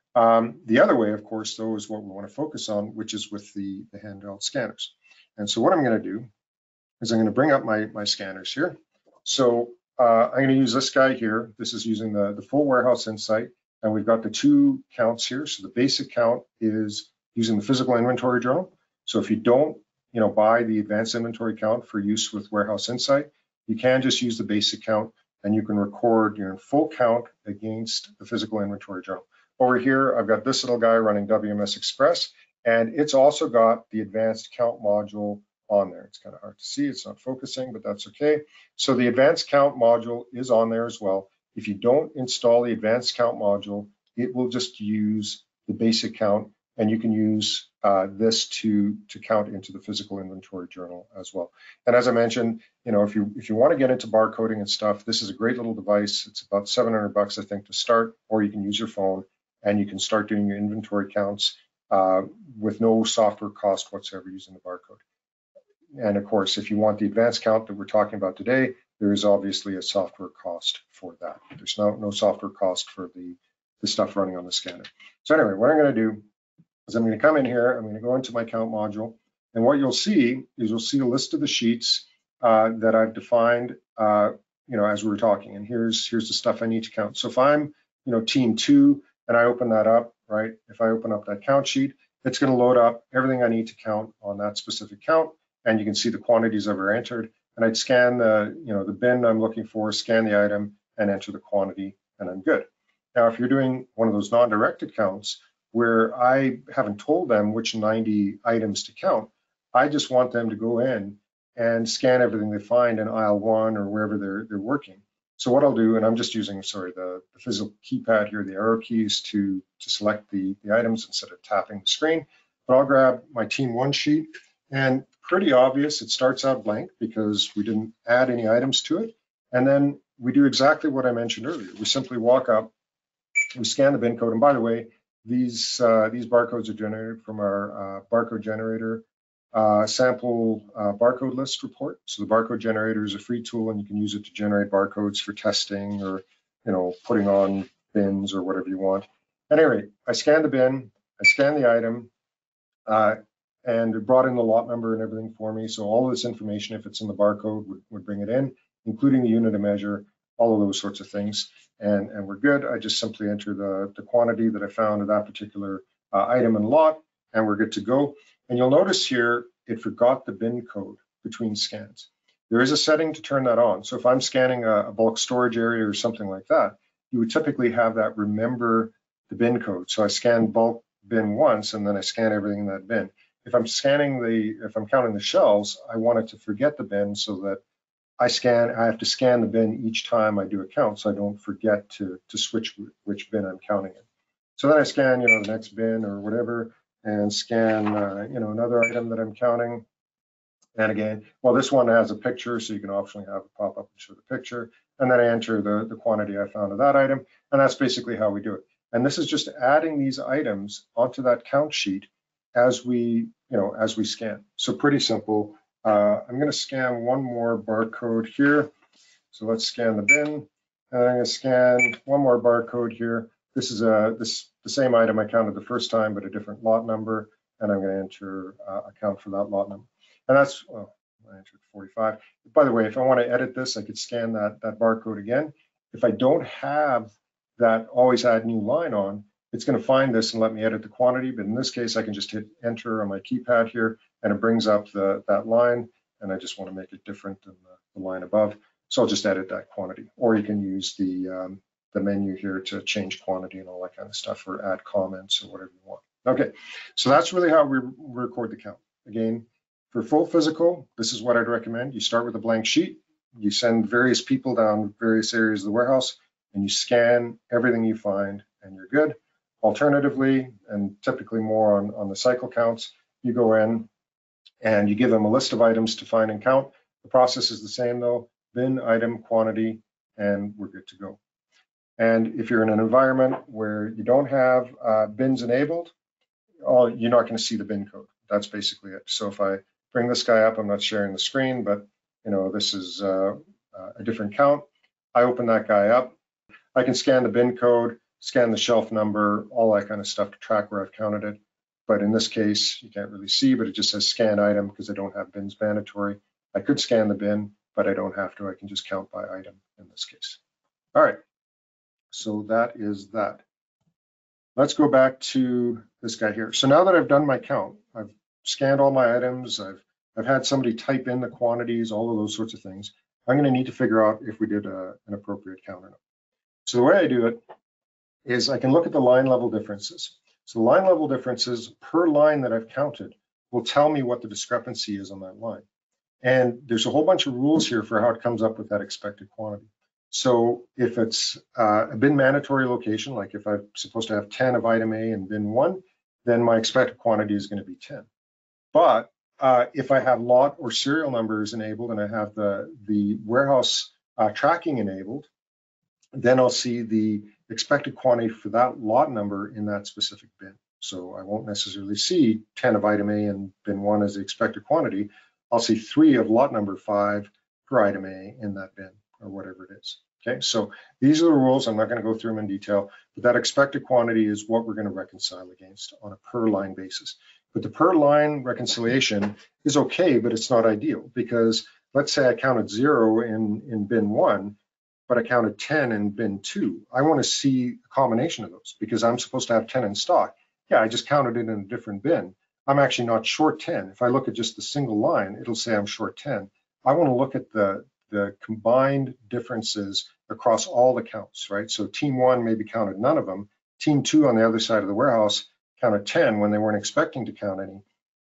The other way, of course, though, is what we want to focus on, which is with the handheld scanners. And so what I'm going to do is I'm going to bring up my scanners here. So I'm going to use this guy here. This is using the full Warehouse Insight, and we've got the 2 counts here. So the basic count is using the physical inventory journal. So if you don't, buy the advanced inventory count for use with Warehouse Insight, you can just use the basic count, and you can record your full count against the physical inventory journal. Over here, I've got this little guy running WMS Express, and it's also got the advanced count module on there. It's kind of hard to see, it's not focusing, but that's okay. So the advanced count module is on there as well. If you don't install the advanced count module, it will just use the basic count, and you can use this to count into the physical inventory journal as well. And as I mentioned, if you want to get into barcoding and stuff, this is a great little device. It's about $700, I think, to start, or you can use your phone, and you can start doing your inventory counts with no software cost whatsoever using the barcode. And of course, if you want the advanced count that we're talking about today, there is obviously a software cost for that. There's no software cost for the stuff running on the scanner. So anyway, what I'm going to do is I'm going to come in here, I'm going to go into my count module, and what you'll see is you'll see a list of the sheets that I've defined as we were talking, and here's the stuff I need to count. So if I'm, team 2 and I open that up, right? If I open up that count sheet, it's going to load up everything I need to count on that specific count, and you can see the quantities that were entered. And I'd scan the bin I'm looking for, scan the item, and enter the quantity, and I'm good. Now, if you're doing one of those non-directed counts where I haven't told them which 90 items to count, I just want them to go in and scan everything they find in aisle 1 or wherever they're working. So what I'll do, and I'm just using, the physical keypad here, the arrow keys to select the items instead of tapping the screen. But I'll grab my team 1 sheet, and pretty obvious, it starts out blank because we didn't add any items to it. And then we do exactly what I mentioned earlier. We simply walk up, we scan the bin code. And by the way, these barcodes are generated from our barcode generator sample barcode list report. So the barcode generator is a free tool, and you can use it to generate barcodes for testing or putting on bins or whatever you want. At any rate, I scan the bin, I scan the item, and it brought in the lot number and everything for me. So all of this information, if it's in the barcode, would bring it in, including the unit of measure, all of those sorts of things, and we're good. I just simply enter the quantity that I found of that particular item and lot, and we're good to go. And you'll notice here, it forgot the bin code between scans. There is a setting to turn that on. So if I'm scanning a bulk storage area or something like that, you would typically have that remember the bin code. So I scan bulk bin once, and then I scan everything in that bin. If I'm counting the shelves, I want it to forget the bin so that I have to scan the bin each time I do a count, so I don't forget to switch which bin I'm counting in. So then I scan, the next bin or whatever, and scan, another item that I'm counting. And again, well, this one has a picture, so you can optionally have it pop up and show the picture. And then I enter the quantity I found of that item, and that's basically how we do it. And this is just adding these items onto that count sheet as we scan. So pretty simple. I'm going to scan one more barcode here. So let's scan the bin, and I'm going to scan one more barcode here. This is the same item I counted the first time, but a different lot number, and I'm going to enter a count for that lot number. And that's, well, I entered 45. By the way, if I want to edit this, I could scan that barcode again. If I don't have that always add new line on, it's going to find this and let me edit the quantity. But in this case, I can just hit enter on my keypad here, and it brings up that line. And I just want to make it different than the line above. So I'll just edit that quantity. Or you can use the menu here to change quantity and all that kind of stuff, or add comments or whatever you want. Okay, so that's really how we record the count. Again, for full physical, this is what I'd recommend. You start with a blank sheet, you send various people down various areas of the warehouse, and you scan everything you find, and you're good. Alternatively, and typically more on the cycle counts, you go in and you give them a list of items to find and count. The process is the same though, bin, item, quantity, and we're good to go. And if you're in an environment where you don't have bins enabled, you're not going to see the bin code. That's basically it. So if I bring this guy up, I'm not sharing the screen, but this is a different count. I open that guy up. I can scan the bin code, scan the shelf number, all that kind of stuff to track where I've counted it. But in this case, you can't really see, but it just says scan item because I don't have bins mandatory. I could scan the bin, but I don't have to. I can just count by item in this case. All right, so that is that. Let's go back to this guy here. So now that I've done my count, I've scanned all my items, I've had somebody type in the quantities, all of those sorts of things. I'm going to need to figure out if we did an appropriate count or not. So the way I do it is I can look at the line level differences. So the line level differences per line that I've counted will tell me what the discrepancy is on that line. And there's a whole bunch of rules here for how it comes up with that expected quantity. So if it's a bin mandatory location, like if I'm supposed to have 10 of item A in bin 1, then my expected quantity is going to be 10. But if I have lot or serial numbers enabled and I have the warehouse tracking enabled, then I'll see the expected quantity for that lot number in that specific bin. So I won't necessarily see 10 of item A in bin 1 as the expected quantity. I'll see 3 of lot number 5 for item A in that bin, or whatever it is. Okay, so these are the rules. I'm not going to go through them in detail, but that expected quantity is what we're going to reconcile against on a per line basis. But the per line reconciliation is okay, but it's not ideal because let's say I counted 0 in bin 1, but I counted 10 in bin 2. I want to see a combination of those because I'm supposed to have 10 in stock. Yeah, I just counted it in a different bin. I'm actually not short 10. If I look at just the single line, it'll say I'm short 10. I want to look at the combined differences across all the counts, right? So team 1 maybe counted none of them. Team 2 on the other side of the warehouse counted 10 when they weren't expecting to count any.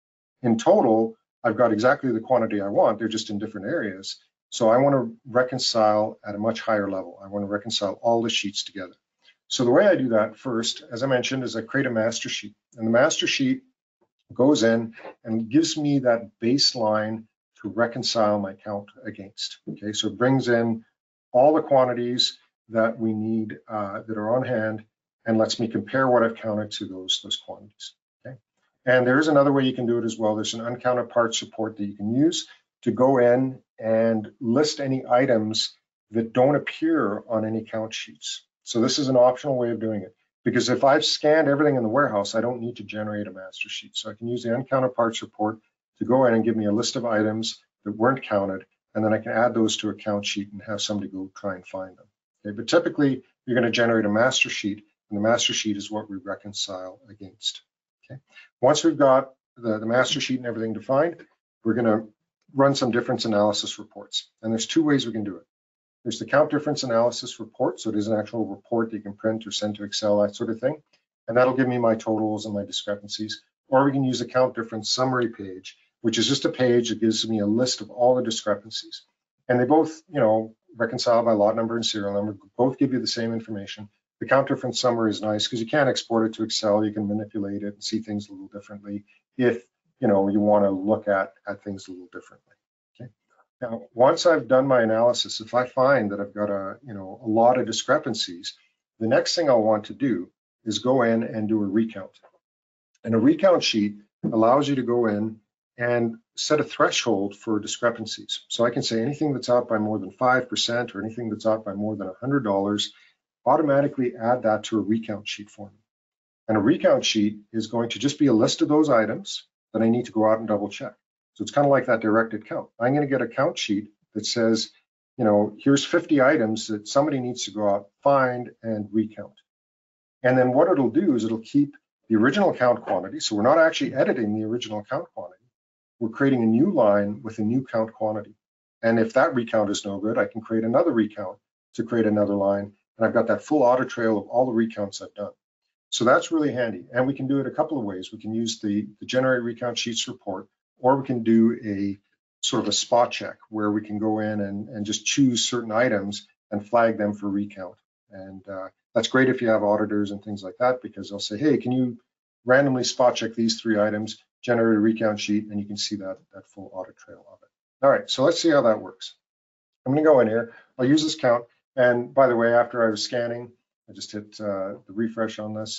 In total, I've got exactly the quantity I want. They're just in different areas. So I want to reconcile at a much higher level. I want to reconcile all the sheets together. So the way I do that first, as I mentioned, is I create a master sheet. And the master sheet goes in and gives me that baseline to reconcile my count against. Okay, so it brings in all the quantities that we need that are on hand and lets me compare what I've counted to those quantities. Okay, and there's another way you can do it as well. There's an uncounted parts report that you can use to go in and list any items that don't appear on any count sheets. So this is an optional way of doing it, because if I've scanned everything in the warehouse, I don't need to generate a master sheet. So I can use the uncounted parts report to go in and give me a list of items that weren't counted, and then I can add those to a count sheet and have somebody go try and find them. Okay, but typically you're going to generate a master sheet, and the master sheet is what we reconcile against. Okay, once we've got the master sheet and everything defined, we're going to run some difference analysis reports, and there's two ways we can do it. There's the count difference analysis report, so it is an actual report that you can print or send to Excel, that sort of thing, and that'll give me my totals and my discrepancies. Or we can use the count difference summary page, which is just a page that gives me a list of all the discrepancies. And they both, reconcile by lot number and serial number, both give you the same information. The count difference summary is nice because you can't export it to Excel. You can manipulate it and see things a little differently if you want to look at things a little differently. Okay. Now, once I've done my analysis, if I find that I've got a lot of discrepancies, the next thing I'll want to do is go in and do a recount. And a recount sheet allows you to go in and set a threshold for discrepancies. So I can say anything that's out by more than 5% or anything that's out by more than $100, automatically add that to a recount sheet for me. And a recount sheet is going to just be a list of those items that I need to go out and double check. So it's kind of like that directed count. I'm going to get a count sheet that says, here's 50 items that somebody needs to go out, find, and recount. And then what it'll do is it'll keep the original count quantity. So we're not actually editing the original count quantity. We're creating a new line with a new count quantity. And if that recount is no good, I can create another recount to create another line. And I've got that full audit trail of all the recounts I've done. So that's really handy. And we can do it a couple of ways. We can use the generate recount sheets report, or we can do a sort of a spot check where we can go in and just choose certain items and flag them for recount. And that's great if you have auditors and things like that, because they'll say, hey, can you randomly spot check these 3 items, generate a recount sheet, and you can see that full audit trail of it. All right, so let's see how that works. I'm going to go in here. I'll use this count. And by the way, after I was scanning, I just hit the refresh on this.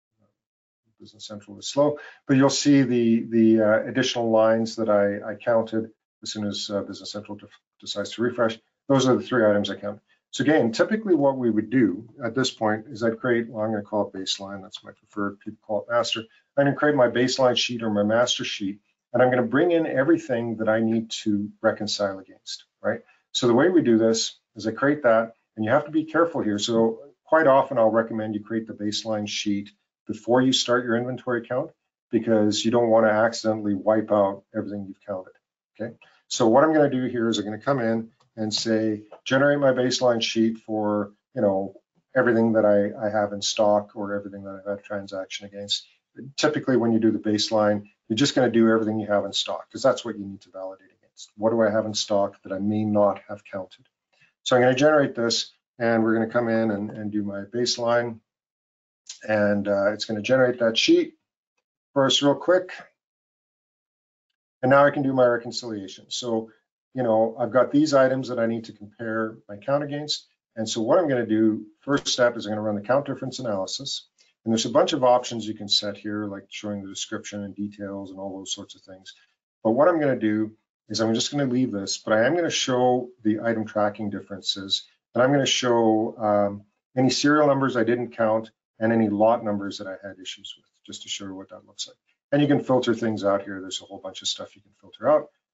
Business Central is slow, but you'll see the additional lines that I counted as soon as Business Central decides to refresh. Those are the 3 items I counted. So again, typically what we would do at this point is I'd create, well, I'm going to call it baseline. That's my preferred. People call it master. I'm going to create my baseline sheet or my master sheet, and I'm going to bring in everything that I need to reconcile against, right? So the way we do this is I create that, and you have to be careful here. So quite often I'll recommend you create the baseline sheet before you start your inventory count, because you don't want to accidentally wipe out everything you've counted, okay? So what I'm going to do here is I'm going to come in and say, generate my baseline sheet for, everything that I have in stock or everything that I've had a transaction against. Typically, when you do the baseline, you're just going to do everything you have in stock, because that's what you need to validate against. What do I have in stock that I may not have counted? So I'm going to generate this, and we're going to come in and do my baseline, and it's going to generate that sheet for us real quick. And now I can do my reconciliation. So, I've got these items that I need to compare my count against. And so what I'm going to do, first step is I'm going to run the count difference analysis. And there's a bunch of options you can set here, like showing the description and details and all those sorts of things. But what I'm going to do is I'm just going to leave this, but I am going to show the item tracking differences. And I'm going to show any serial numbers I didn't count and any lot numbers that I had issues with, just to show you what that looks like. And you can filter things out here. There's a whole bunch of stuff you can filter out.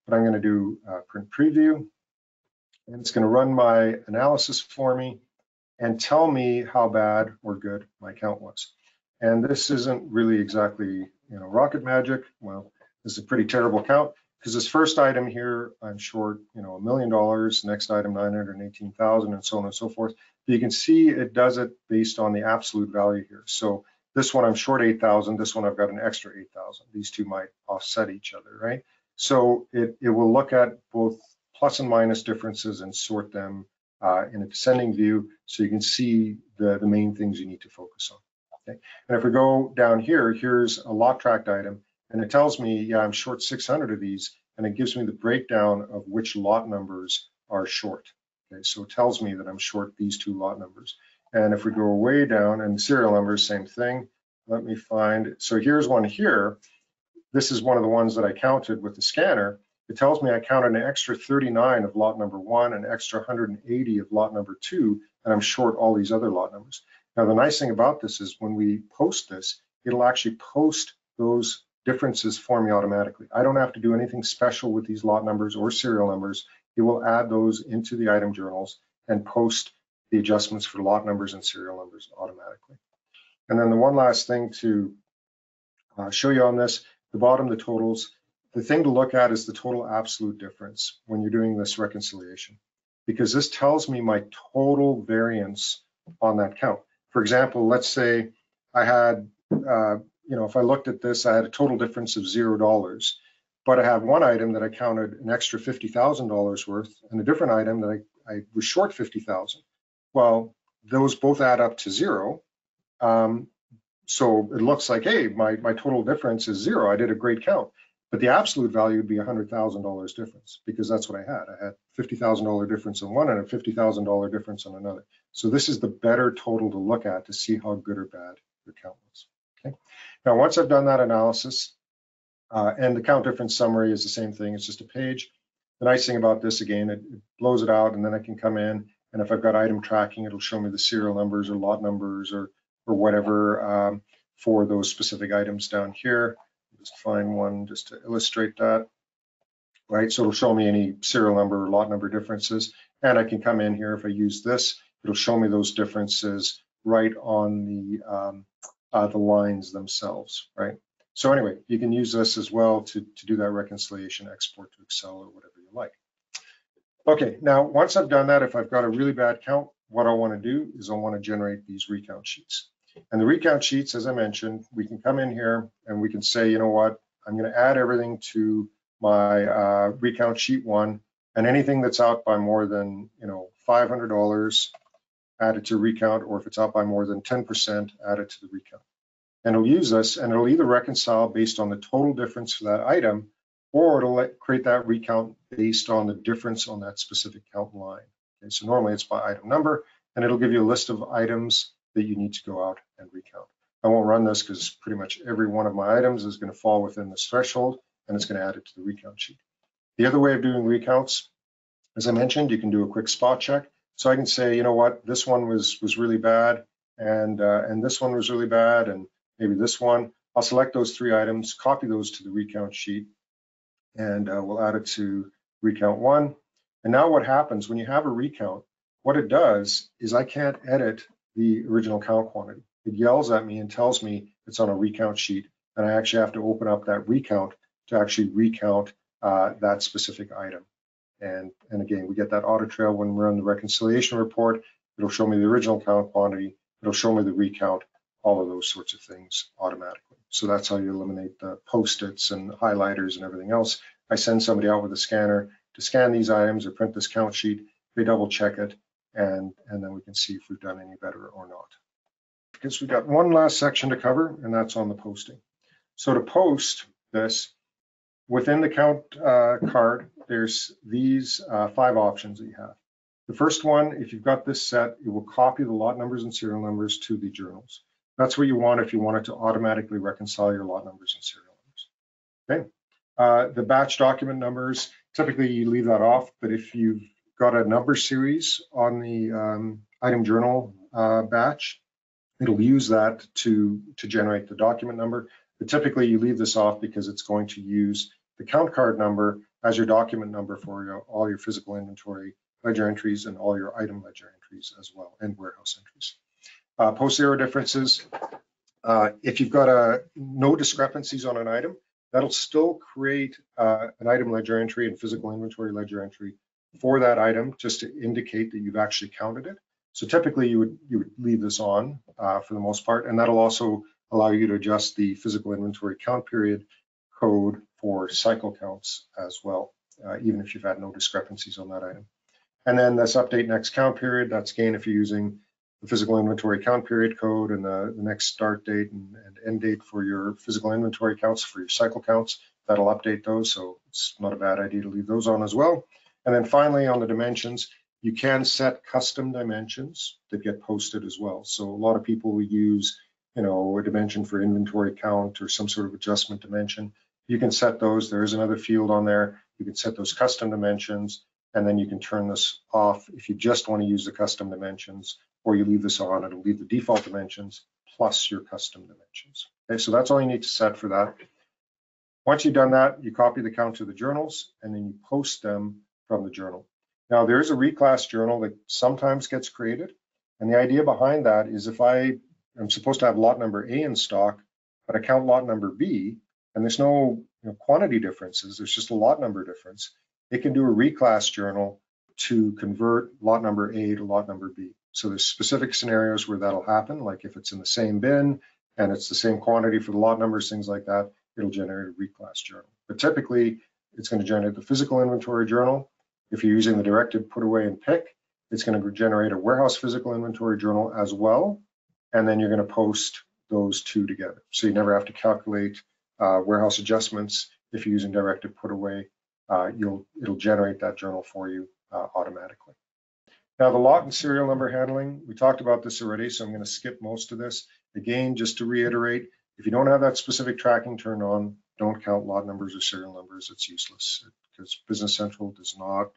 but I'm going to do print preview, and it's going to run my analysis for me and tell me how bad or good my count was. And this isn't really exactly, rocket magic. Well, this is a pretty terrible count because this first item here, I'm short, $1 million. Next item, 918,000, and so on and so forth. But you can see it does it based on the absolute value here. So this one I'm short 8,000. This one I've got an extra 8,000. These two might offset each other, right? So it will look at both plus and minus differences and sort them in a descending view, so you can see the main things you need to focus on. Okay, and if we go down here, here's a lot tracked item, and it tells me, yeah, I'm short 600 of these, and it gives me the breakdown of which lot numbers are short. Okay, so it tells me that I'm short these two lot numbers. And if we go way down, and serial numbers, same thing. Let me find, so here's one here. This is one of the ones that I counted with the scanner. It tells me I counted an extra 39 of lot number 1, an extra 180 of lot number 2, and I'm short all these other lot numbers. Now, the nice thing about this is when we post this, it'll actually post those differences for me automatically. I don't have to do anything special with these lot numbers or serial numbers. It will add those into the item journals and post the adjustments for lot numbers and serial numbers automatically. And then the one last thing to show you on this, the bottom, the totals. The thing to look at is the total absolute difference when you're doing this reconciliation, because this tells me my total variance on that count. For example, let's say I had, if I looked at this, I had a total difference of $0, but I have one item that I counted an extra $50,000 worth and a different item that I was short 50,000. Well, those both add up to 0. So it looks like, hey, my total difference is 0. I did a great count. But the absolute value would be $100,000 difference, because that's what I had. I had $50,000 difference on one and a $50,000 difference on another. So this is the better total to look at to see how good or bad your count was. Okay. Now, once I've done that analysis, and the count difference summary is the same thing. It's just a page. The nice thing about this, again, it blows it out, and then I can come in, and if I've got item tracking, it'll show me the serial numbers or lot numbers or whatever for those specific items down here. Just find one just to illustrate that, right? So it'll show me any serial number or lot number differences, and I can come in here. If I use this, it'll show me those differences right on the lines themselves, right? So anyway, you can use this as well to do that reconciliation, export to Excel or whatever you like. Okay, now once I've done that, if I've got a really bad count, what I want to do is I want to generate these recount sheets. And the recount sheets, as I mentioned, we can come in here and we can say, you know what, I'm going to add everything to my recount sheet 1, and anything that's out by more than $500, add it to recount, or if it's out by more than 10%, add it to the recount. And it'll use this, and it'll either reconcile based on the total difference for that item, or it'll create that recount based on the difference on that specific count line. Okay, so normally it's by item number, and it'll give you a list of items that you need to go out and recount. I won't run this because pretty much every one of my items is going to fall within this threshold, and it's going to add it to the recount sheet. The other way of doing recounts, as I mentioned, you can do a quick spot check. So I can say, you know what, this one was really bad, and this one was really bad, and maybe this one. I'll select those 3 items, copy those to the recount sheet, and we'll add it to recount 1. And now what happens when you have a recount, what it does is I can't edit the original count quantity. It yells at me and tells me it's on a recount sheet, and I actually have to open up that recount to actually recount that specific item. And again, we get that audit trail when we're on the reconciliation report. It'll show me the original count quantity. It'll show me the recount, all of those sorts of things automatically. So that's how you eliminate the Post-its and highlighters and everything else. I send somebody out with a scanner to scan these items or print this count sheet. They double check it, and then we can see if we've done any better or not. Because we've got one last section to cover, and that's on the posting. So to post this, within the count card, there's these 5 options that you have. The first one, if you've got this set, it will copy the lot numbers and serial numbers to the journals. That's what you want if you want it to automatically reconcile your lot numbers and serial numbers. Okay. The batch document numbers, typically you leave that off, but if you've got a number series on the item journal batch, it'll use that to generate the document number. But typically you leave this off because it's going to use the count card number as your document number for all your physical inventory ledger entries and all your item ledger entries as well, and warehouse entries. Post zero differences. If you've got no discrepancies on an item, that'll still create an item ledger entry and physical inventory ledger entry for that item, just to indicate that you've actually counted it. So typically you would leave this on for the most part, and that'll also allow you to adjust the physical inventory count period code for cycle counts as well, even if you've had no discrepancies on that item. And then this update next count period, that's again if you're using the physical inventory count period code and the next start date and end date for your physical inventory counts, for your cycle counts, that'll update those. So it's not a bad idea to leave those on as well. And then finally on the dimensions, you can set custom dimensions that get posted as well. So a lot of people will use, a dimension for inventory count or some sort of adjustment dimension. You can set those. There is another field on there. You can set those custom dimensions, and then you can turn this off if you just want to use the custom dimensions, or you leave this on. It'll leave the default dimensions plus your custom dimensions. Okay, so that's all you need to set for that. Once you've done that, you copy the count to the journals, and then you post them from the journal. Now, there is a reclass journal that sometimes gets created, and the idea behind that is if I'm supposed to have lot number A in stock, but I count lot number B, and there's no quantity differences, there's just a lot number difference, it can do a reclass journal to convert lot number A to lot number B. So there's specific scenarios where that'll happen, like if it's in the same bin and it's the same quantity for the lot numbers, things like that, it'll generate a reclass journal. But typically, it's going to generate the physical inventory journal. If you're using the directed put away and pick, it's going to generate a warehouse physical inventory journal as well. And then you're going to post those two together. So you never have to calculate warehouse adjustments. If you're using directed put away, it'll generate that journal for you automatically. Now the lot and serial number handling, we talked about this already, so I'm going to skip most of this. Again, just to reiterate, if you don't have that specific tracking turned on, don't count lot numbers or serial numbers. It's useless because Business Central does not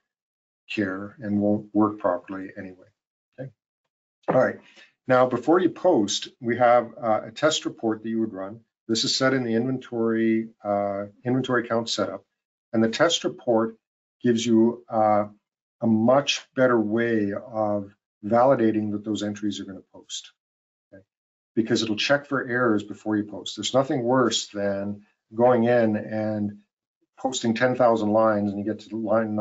care and won't work properly anyway. Okay. All right. Now, before you post, we have a test report that you would run. This is set in the inventory count setup, and the test report gives you a much better way of validating that those entries are going to post, okay? Because it'll check for errors before you post. There's nothing worse than going in and posting 10,000 lines and you get to line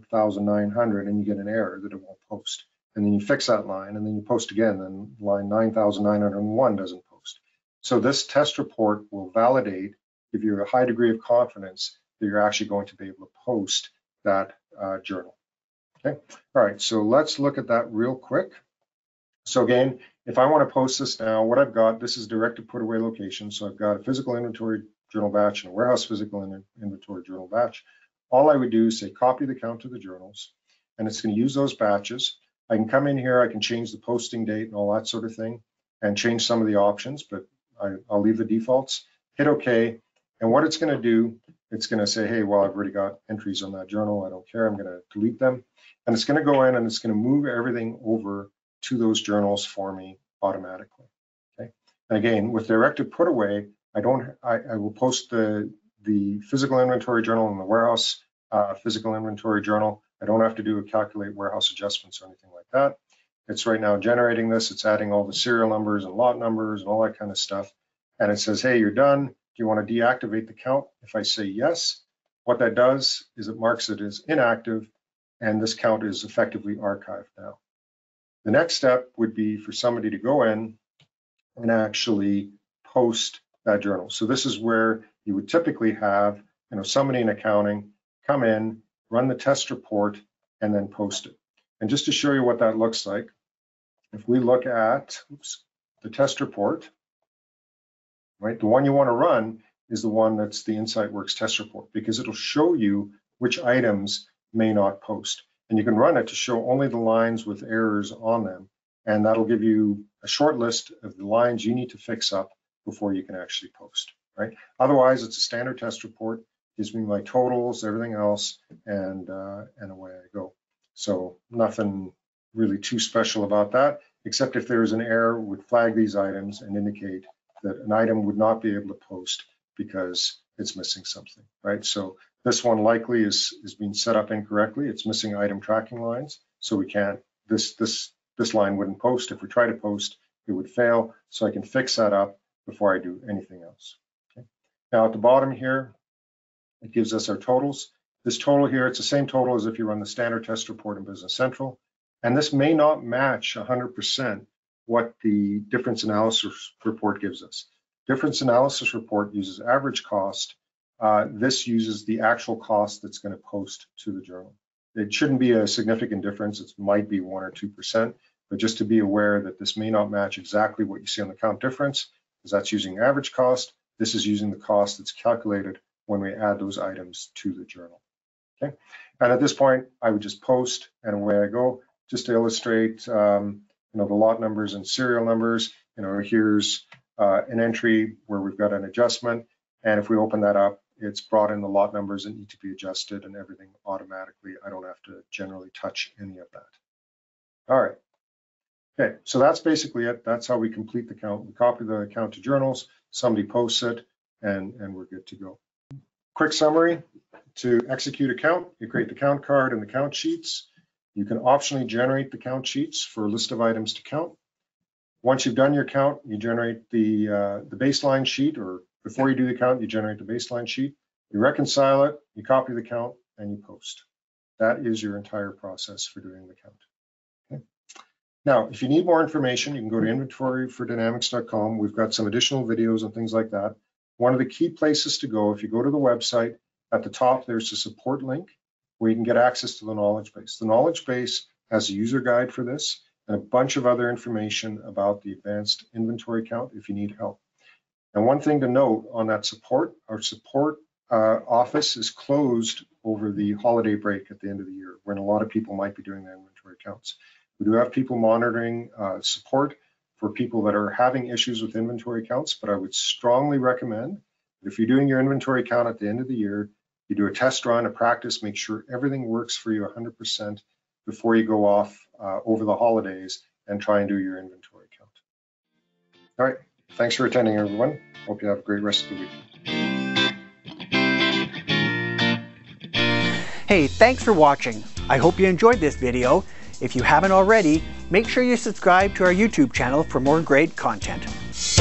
9,900 and you get an error that it won't post. And then you fix that line and then you post again, and line 9,901 doesn't post. So this test report will validate, give you a high degree of confidence that you're actually going to be able to post that journal. Okay, all right, so let's look at that real quick. So again, if I want to post this now, what I've got, this is directed put away location. So I've got a physical inventory journal batch and a warehouse physical inventory journal batch. All I would do is say copy the count to the journals, and it's going to use those batches. I can come in here, I can change the posting date and all that sort of thing, and change some of the options, but I'll leave the defaults. Hit OK, and what it's going to do, it's going to say, hey, well, I've already got entries on that journal. I don't care. I'm going to delete them. And it's going to go in and it's going to move everything over to those journals for me automatically. Okay. And again, with directed put away, I will post the physical inventory journal and the warehouse physical inventory journal. I don't have to do a calculate warehouse adjustments or anything like that. It's right now generating this. It's adding all the serial numbers and lot numbers and all that kind of stuff. And it says, hey, you're done. Do you want to deactivate the count? If I say yes, what that does is it marks it as inactive, and this count is effectively archived now. The next step would be for somebody to go in and actually post that journal. So this is where you would typically have, somebody in accounting come in, run the test report, and then post it. And just to show you what that looks like, if we look at the test report, right, the one you want to run is the one that's the InsightWorks test report, because it'll show you which items may not post. And you can run it to show only the lines with errors on them. And that'll give you a short list of the lines you need to fix up before you can actually post, right? Otherwise, it's a standard test report, gives me my totals, everything else, and away I go. So nothing really too special about that, except if there is an error, would flag these items and indicate that an item would not be able to post because it's missing something, right? So This one likely is being set up incorrectly. It's missing item tracking lines, so we can't, this line wouldn't post. If we try to post, it would fail, so I can fix that up before I do anything else. Okay. Now at the bottom here, it gives us our totals. This total here, it's the same total as if you run the standard test report in Business Central. And this may not match 100% what the difference analysis report gives us. Difference analysis report uses average cost. This uses the actual cost that's going to post to the journal. It shouldn't be a significant difference. It might be 1 or 2%, but just to be aware that this may not match exactly what you see on the count difference, because that's using average cost. This is using the cost that's calculated when we add those items to the journal. Okay, and at this point, I would just post, and away I go. Just to illustrate, the lot numbers and serial numbers. Here's an entry where we've got an adjustment, and if we open that up, it's brought in the lot numbers that need to be adjusted and everything automatically. I don't have to generally touch any of that. All right. Okay, so that's basically it. That's how we complete the count. We copy the count to journals, somebody posts it, and we're good to go. Quick summary: to execute a count, you create the count card and the count sheets. You can optionally generate the count sheets for a list of items to count. Once you've done your count, you generate the baseline sheet, or before you do the count, you generate the baseline sheet. You reconcile it, you copy the count, and you post. That is your entire process for doing the count. Okay. Now, if you need more information, you can go to inventoryfordynamics.com. We've got some additional videos and things like that. One of the key places to go, if you go to the website, at the top, there's a support link where you can get access to the knowledge base. The knowledge base has a user guide for this and a bunch of other information about the advanced inventory count if you need help. And one thing to note on that support, our support office is closed over the holiday break at the end of the year, when a lot of people might be doing their inventory counts. We do have people monitoring support for people that are having issues with inventory counts, but I would strongly recommend that if you're doing your inventory count at the end of the year, you do a test run, a practice, make sure everything works for you 100% before you go off over the holidays and try and do your inventory count. All right, thanks for attending, everyone. Hope you have a great rest of the week. Hey, thanks for watching. I hope you enjoyed this video. If you haven't already, make sure you subscribe to our YouTube channel for more great content.